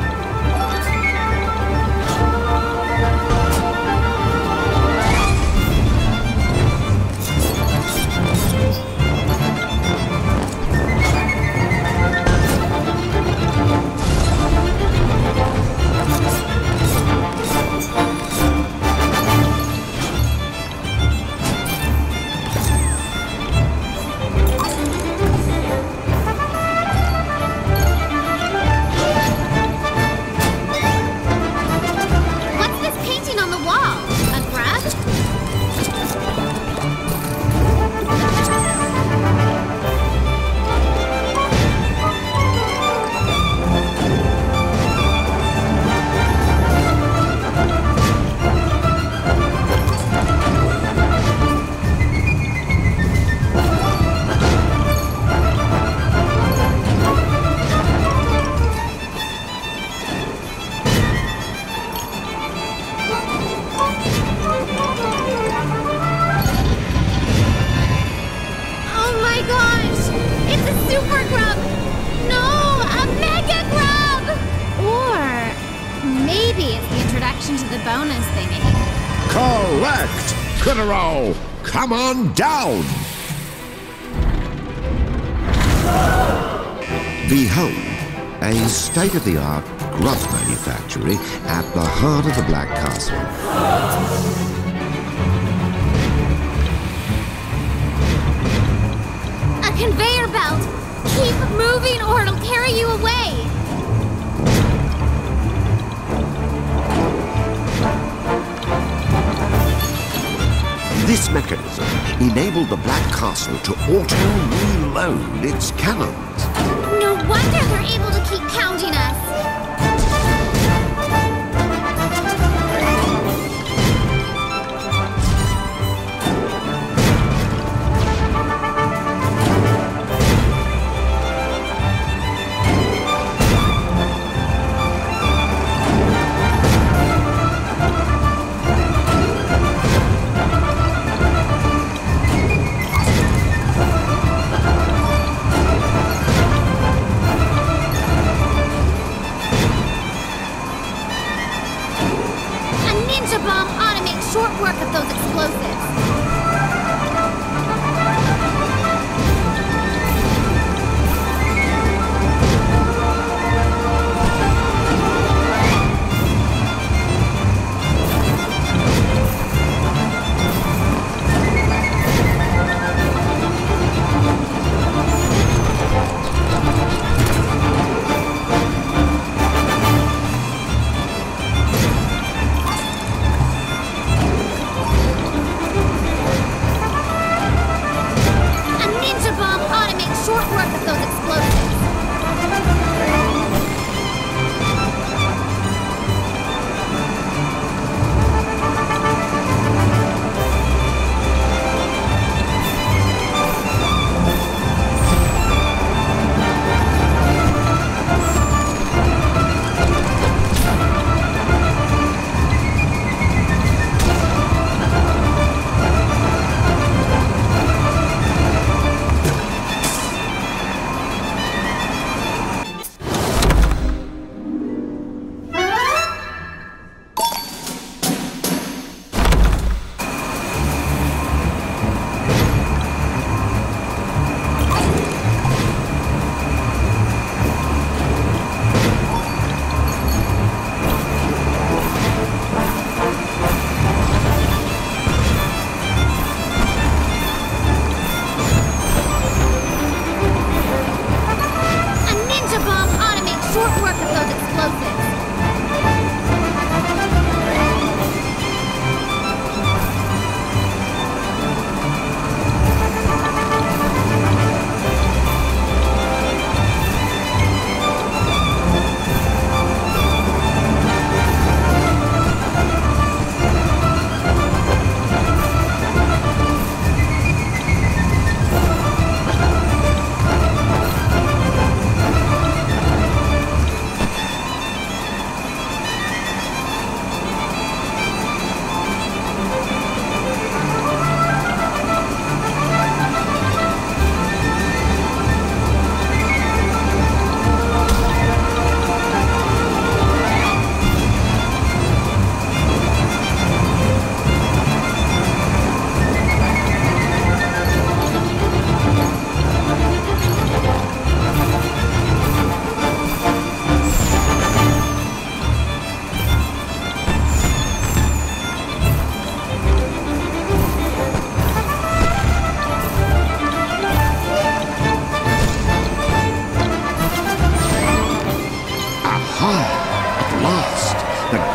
To the bonus thingy. Correct! Totoro, come on down! Behold, a state-of-the-art grub manufactory at the heart of the Black Castle. A conveyor belt! Keep moving or it'll carry you away! This mechanism enabled the Black Castle to auto-reload its cannons. No wonder they're able to keep pounding us! Bomb ought to make short work of those explosives.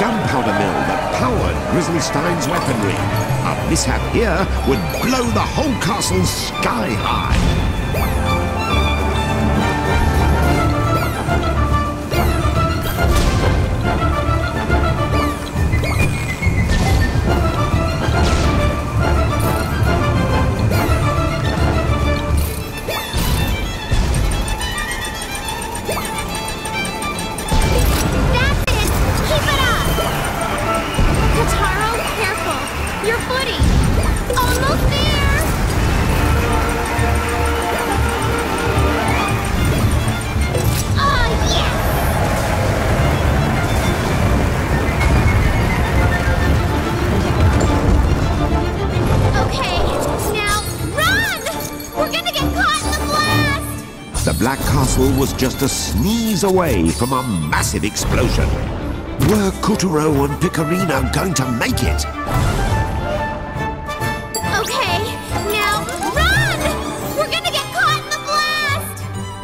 gunpowder mill that powered Grizzly Stein's weaponry. A mishap here would blow the whole castle sky high. The Black Castle was just a sneeze away from a massive explosion. Were Kuturo and Picarina going to make it? Okay, now run! We're gonna get caught in the blast!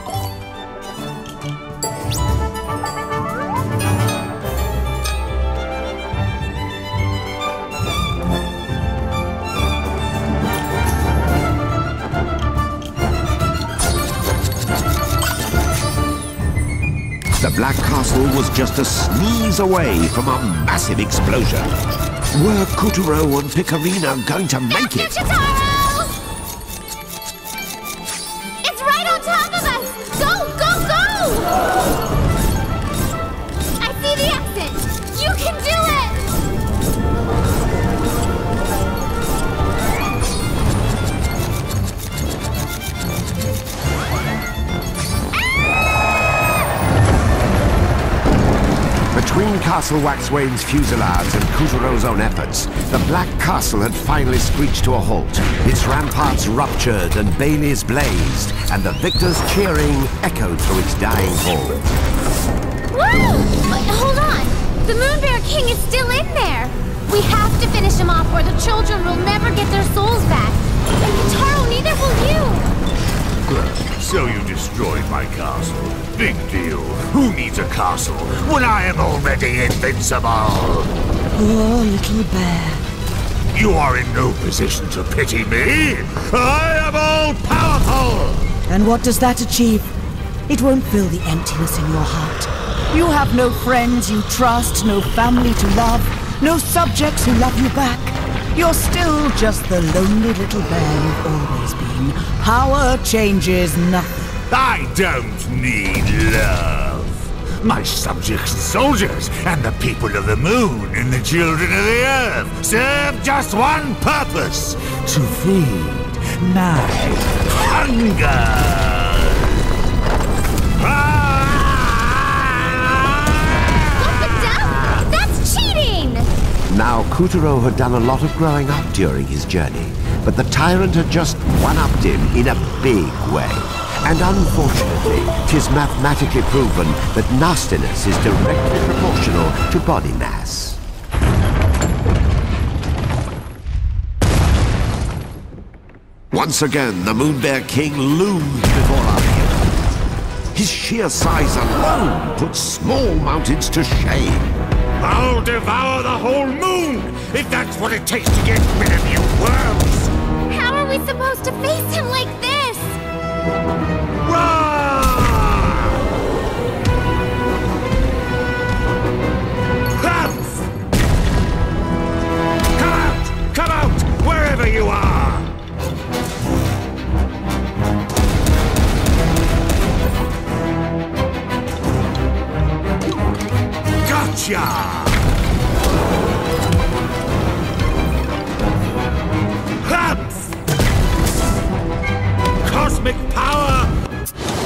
The Black Castle was just a sneeze away from a massive explosion. Were Kuturo and Picarina going to make it? Chitaro! It's right on top of us! Go, go, go! I see the exit! You can do it! Between Castle Waxwane's fusilades and Kuturo's own efforts, the Black Castle had finally screeched to a halt. Its ramparts ruptured and baileys blazed, and the victors' cheering echoed through its dying hall. Woo! But hold on! The Moonbear King is still in there! We have to finish him off or the children will never get their souls back. And Kitaro, neither will you! So you destroyed my castle. Big deal. Who needs a castle when I am already invincible? Poor little bear. You are in no position to pity me. I am all powerful. And what does that achieve? It won't fill the emptiness in your heart. You have no friends you trust, no family to love, no subjects who love you back. You're still just the lonely little bear you've always been. Power changes nothing. I don't need love. My subjects and soldiers and the people of the moon and the children of the earth serve just one purpose: to feed my hunger. What the devil? That's cheating! Now, Kuturo had done a lot of growing up during his journey, but the tyrant had just one-upped him in a big way. And unfortunately, 'tis mathematically proven that nastiness is directly proportional to body mass. Once again, the Moonbear King loomed before our view. His sheer size alone put small mountains to shame. I'll devour the whole moon if that's what it takes to get rid of you worms. How are we supposed to face him like this? Come out, wherever you are! Gotcha! Cosmic power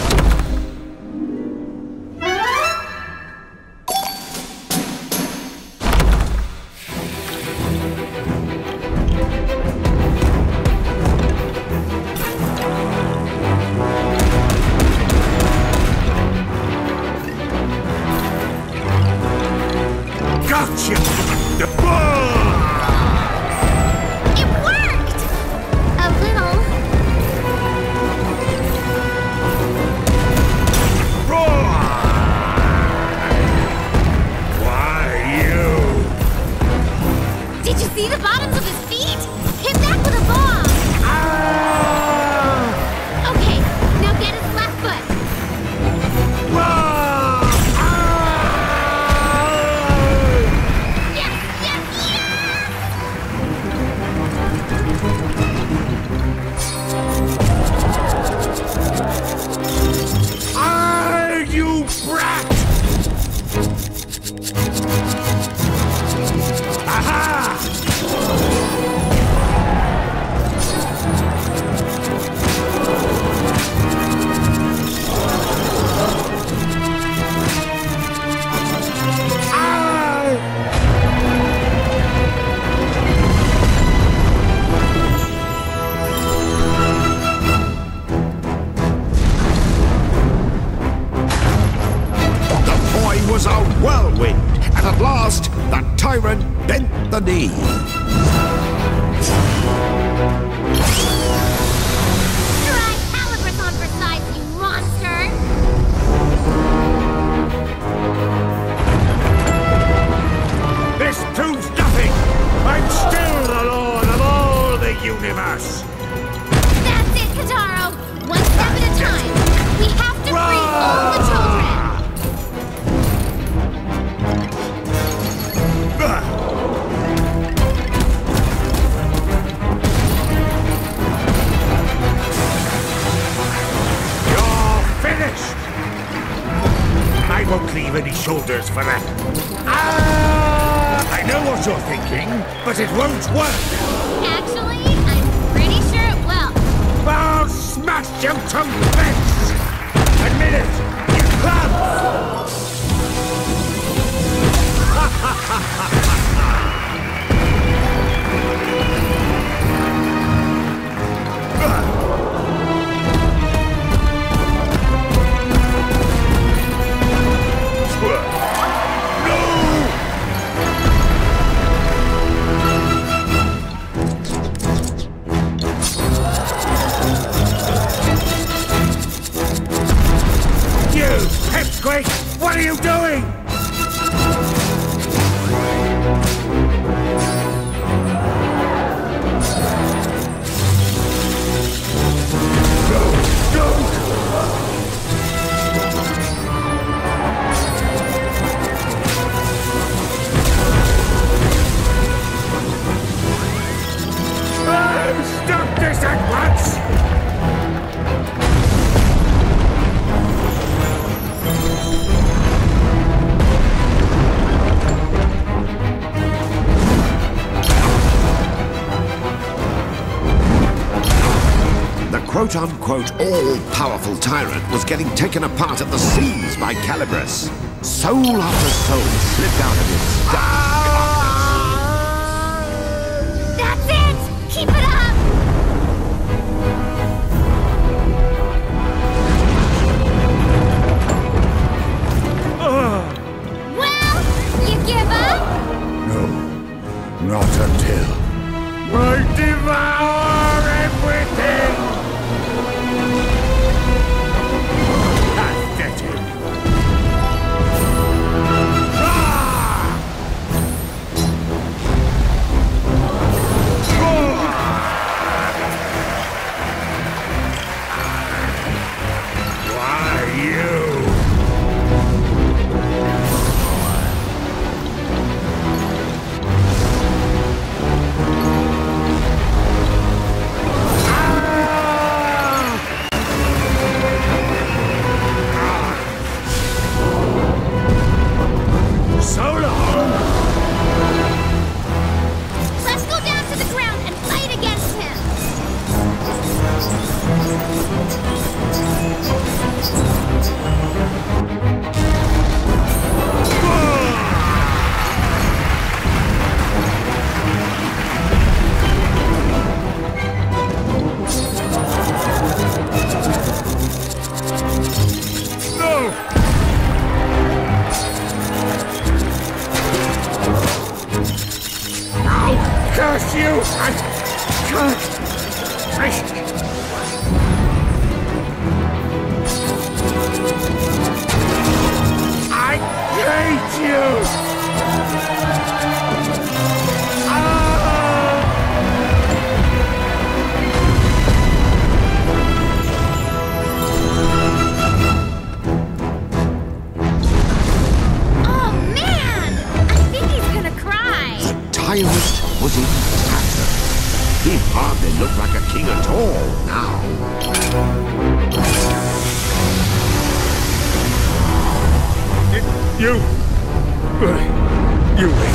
See the bottoms of his feet? Hit back with a bomb! Okay, now get his left foot. Yes, yes, Ah, you brat! Aha! Was a whirlwind, and at last, the tyrant bent the knee. Try Calibur's on for size, you monster! This proves nothing! I'm still the lord of all the universe! That's it, Kataro! One step at a time! We have to free all the children! I won't leave any shoulders for that. Ah! I know what you're thinking, but it won't work. Actually, I'm pretty sure it will. I'll smash you to bits! Admit it! You club! Pipsqueak! What are you doing? Stop this at once! Quote-unquote all-powerful tyrant was getting taken apart at the seams by Caliburus. Soul after soul slipped out of his That's it! Keep it up! Well, you give up? No, not until I devour everything! Pathetic! Why you? So long! Let's go down to the ground and fight against him! No! Curse you! I hate you! Ah! pirate was in tatters. He hardly looked like a king at all now. You wait.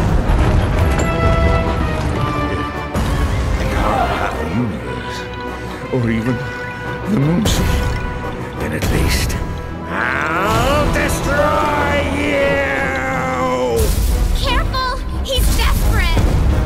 I can't have the universe, or even the moon sea. Then at least I'll destroy you! Careful! He's desperate!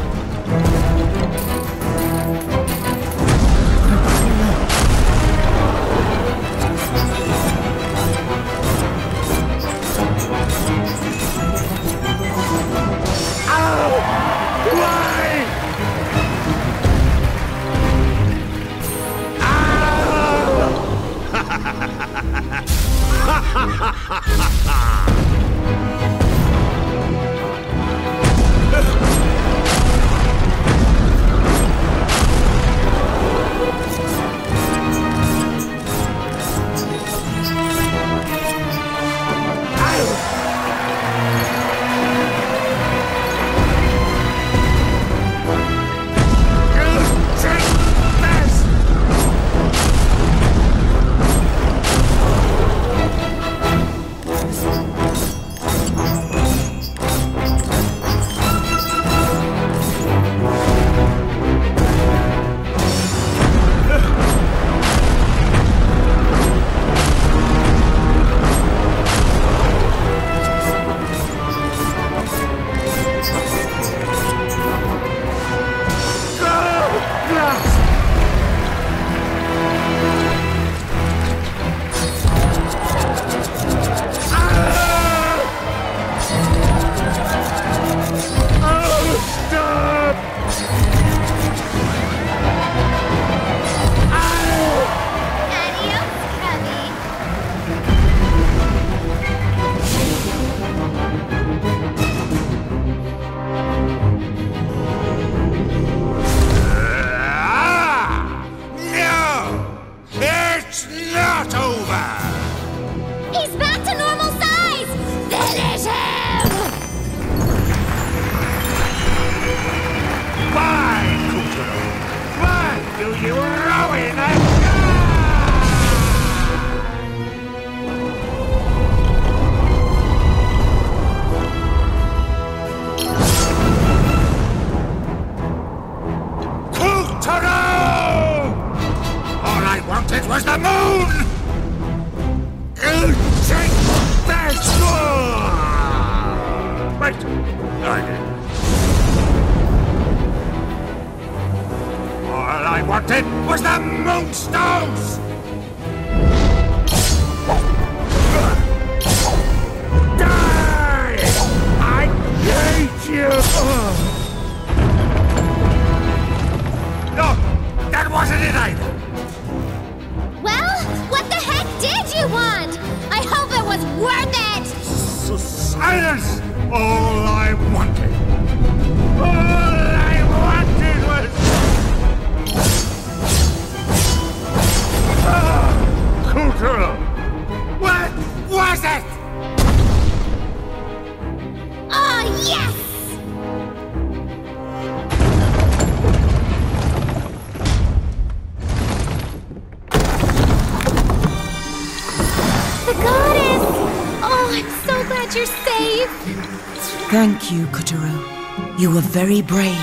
Thank you, Kotaro. You were very brave.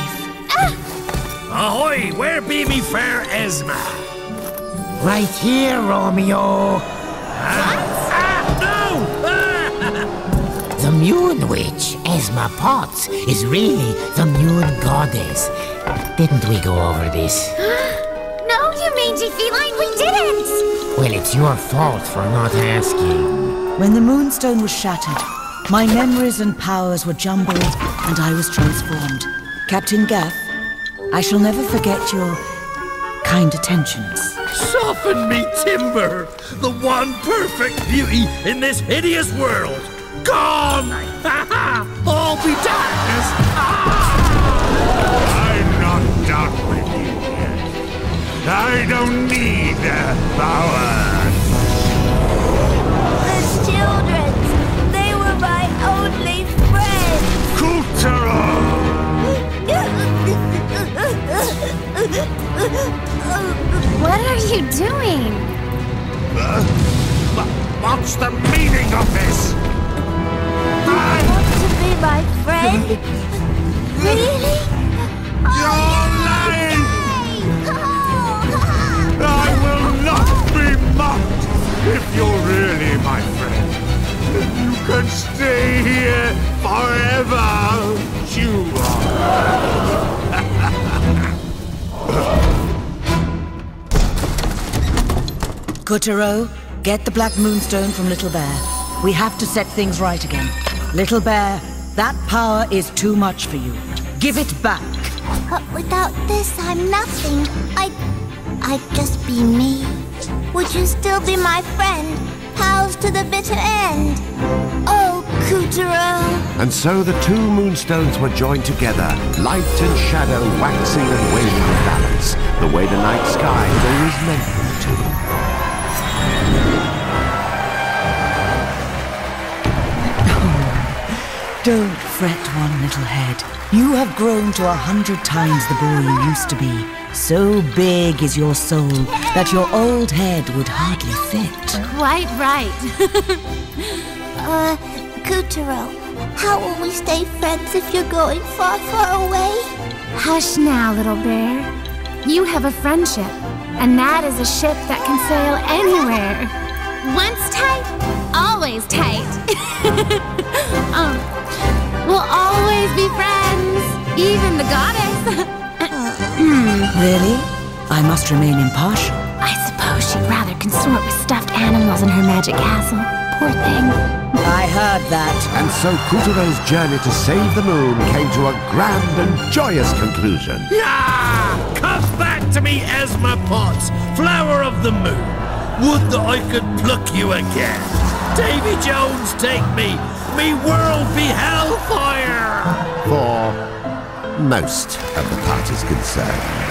Ahoy! Where be me fair Esma? Right here, Romeo. No! The Moon Witch, Esma Potts, is really the Moon Goddess. Didn't we go over this? No, you mangy feline, we didn't! Well, it's your fault for not asking. When the Moonstone was shattered, my memories and powers were jumbled, and I was transformed. Captain Gaff, I shall never forget your kind attentions. Soften me, Timber! The one perfect beauty in this hideous world! Gone! All be darkness! I'm not done with you yet. I don't need their power. The children, they were my only friends. Kotaro! What are you doing? What's the meaning of this? Want to be my friend? Really? You're lying! I will not be mocked if you're really my friend. You can stay here forever. You Kotaro, get the Black Moonstone from Little Bear. We have to set things right again. Little Bear, that power is too much for you. Give it back. But without this, I'm nothing. I'd just be me. Would you still be my friend? Pals to the bitter end? Oh, Kotaro. And so the two moonstones were joined together, light and shadow waxing and waning in balance, the way the night sky had always meant them to. Don't fret, one little head. You have grown to 100 times the boy you used to be. So big is your soul that your old head would hardly fit. Quite right. Kotaro, how will we stay friends if you're going far, far away? Hush now, little bear. You have a friendship, and that is a ship that can sail anywhere. Once tight, always tight. We'll always be friends, even the goddess. Really? I must remain impartial. I suppose she'd rather consort with stuffed animals in her magic castle. Poor thing. I heard that. And so Kotaro's journey to save the moon came to a grand and joyous conclusion. Yeah! Come back to me, Esma Potts, flower of the moon. Would that I could pluck you again. Davy Jones, take me. Me world be hellfire. For most of the parties concerned.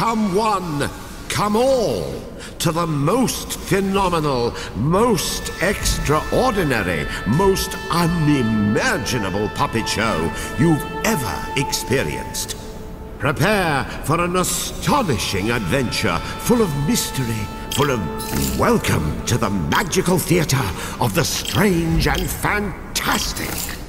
come one, come all, to the most phenomenal, most extraordinary, most unimaginable puppet show you've ever experienced. Prepare for an astonishing adventure full of mystery, full of welcome to the magical theater of the strange and fantastic.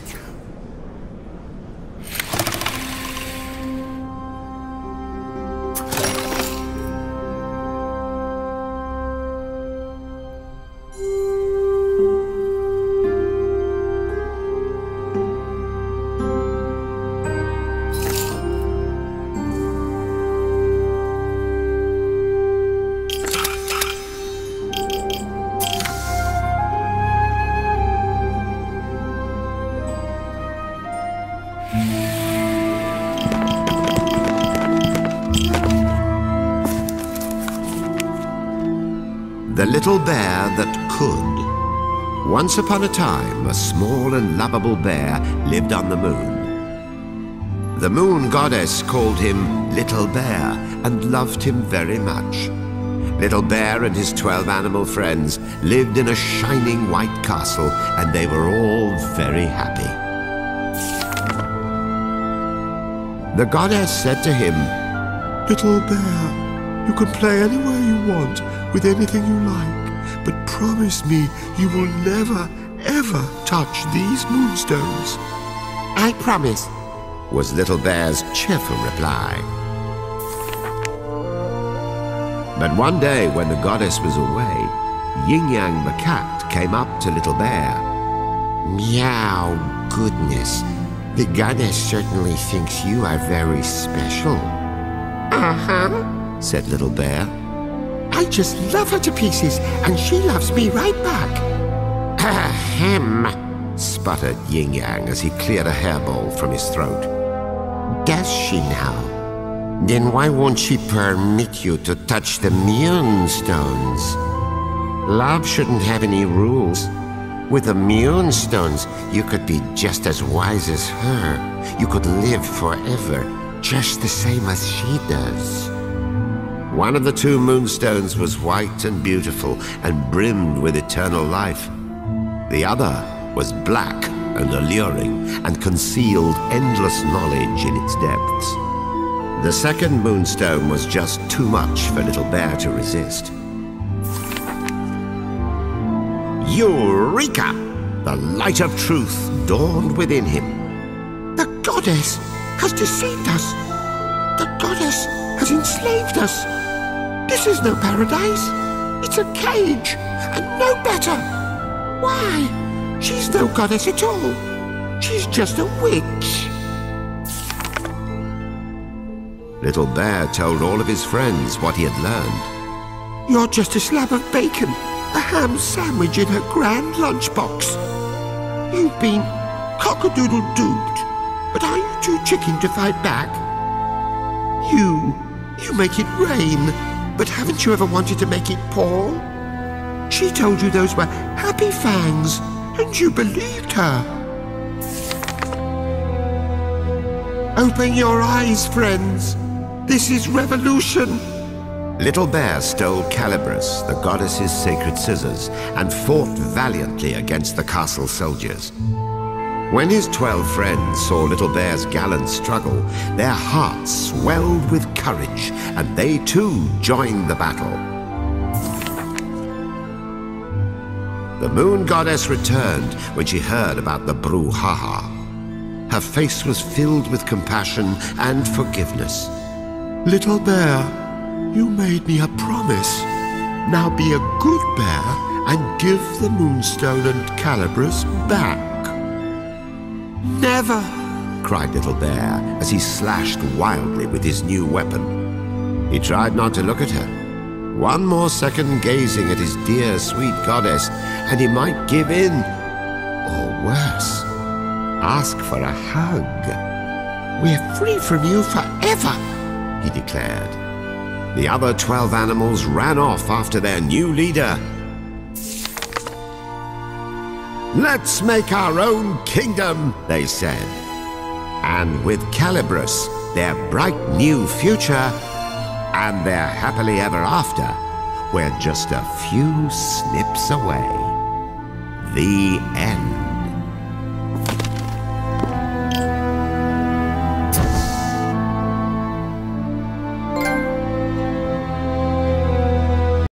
The Little Bear That Could. Once upon a time, a small and lovable bear lived on the moon. The moon goddess called him Little Bear and loved him very much. Little Bear and his 12 animal friends lived in a shining white castle, and they were all very happy. The goddess said to him, "Little Bear, you can play anywhere you want, with anything you like, but promise me you will never, ever touch these moonstones." "I promise," was Little Bear's cheerful reply. But one day when the goddess was away, Yin Yang the cat came up to Little Bear. "Meow, goodness. The goddess certainly thinks you are very special." "Uh-huh," said Little Bear. "I just love her to pieces, and she loves me right back." "Ahem," sputtered Yin Yang as he cleared a hairball from his throat. "Does she now? Then why won't she permit you to touch the moonstones? Love shouldn't have any rules. With the moonstones, you could be just as wise as her. You could live forever, just the same as she does." One of the 2 moonstones was white and beautiful and brimmed with eternal life. The other was black and alluring and concealed endless knowledge in its depths. The second moonstone was just too much for Little Bear to resist. Eureka! The light of truth dawned within him. "The goddess has deceived us! The goddess has enslaved us! This is no paradise! It's a cage, and no better! Why? She's no goddess at all! She's just a witch!" Little Bear told all of his friends what he had learned. "You're just a slab of bacon, a ham sandwich in her grand lunchbox. You've been cock-a-doodle-doodled, but are you too chicken to fight back? You make it rain, but haven't you ever wanted to make it pour? She told you those were happy fangs, and you believed her. Open your eyes, friends. This is revolution." Little Bear stole Calibris, the goddess's sacred scissors, and fought valiantly against the castle soldiers. When his 12 friends saw Little Bear's gallant struggle, their hearts swelled with courage, and they too joined the battle. The moon goddess returned when she heard about the brouhaha. Her face was filled with compassion and forgiveness. "Little Bear, you made me a promise. Now be a good bear and give the moonstone and Calibris back." "Never!" cried Little Bear as he slashed wildly with his new weapon. He tried not to look at her. One more second gazing at his dear, sweet goddess, and he might give in. Or worse, ask for a hug. "We're free from you forever," he declared. The other 12 animals ran off after their new leader. "Let's make our own kingdom," they said. And with Calibris, their bright new future, and their happily ever after were just a few snips away. The end.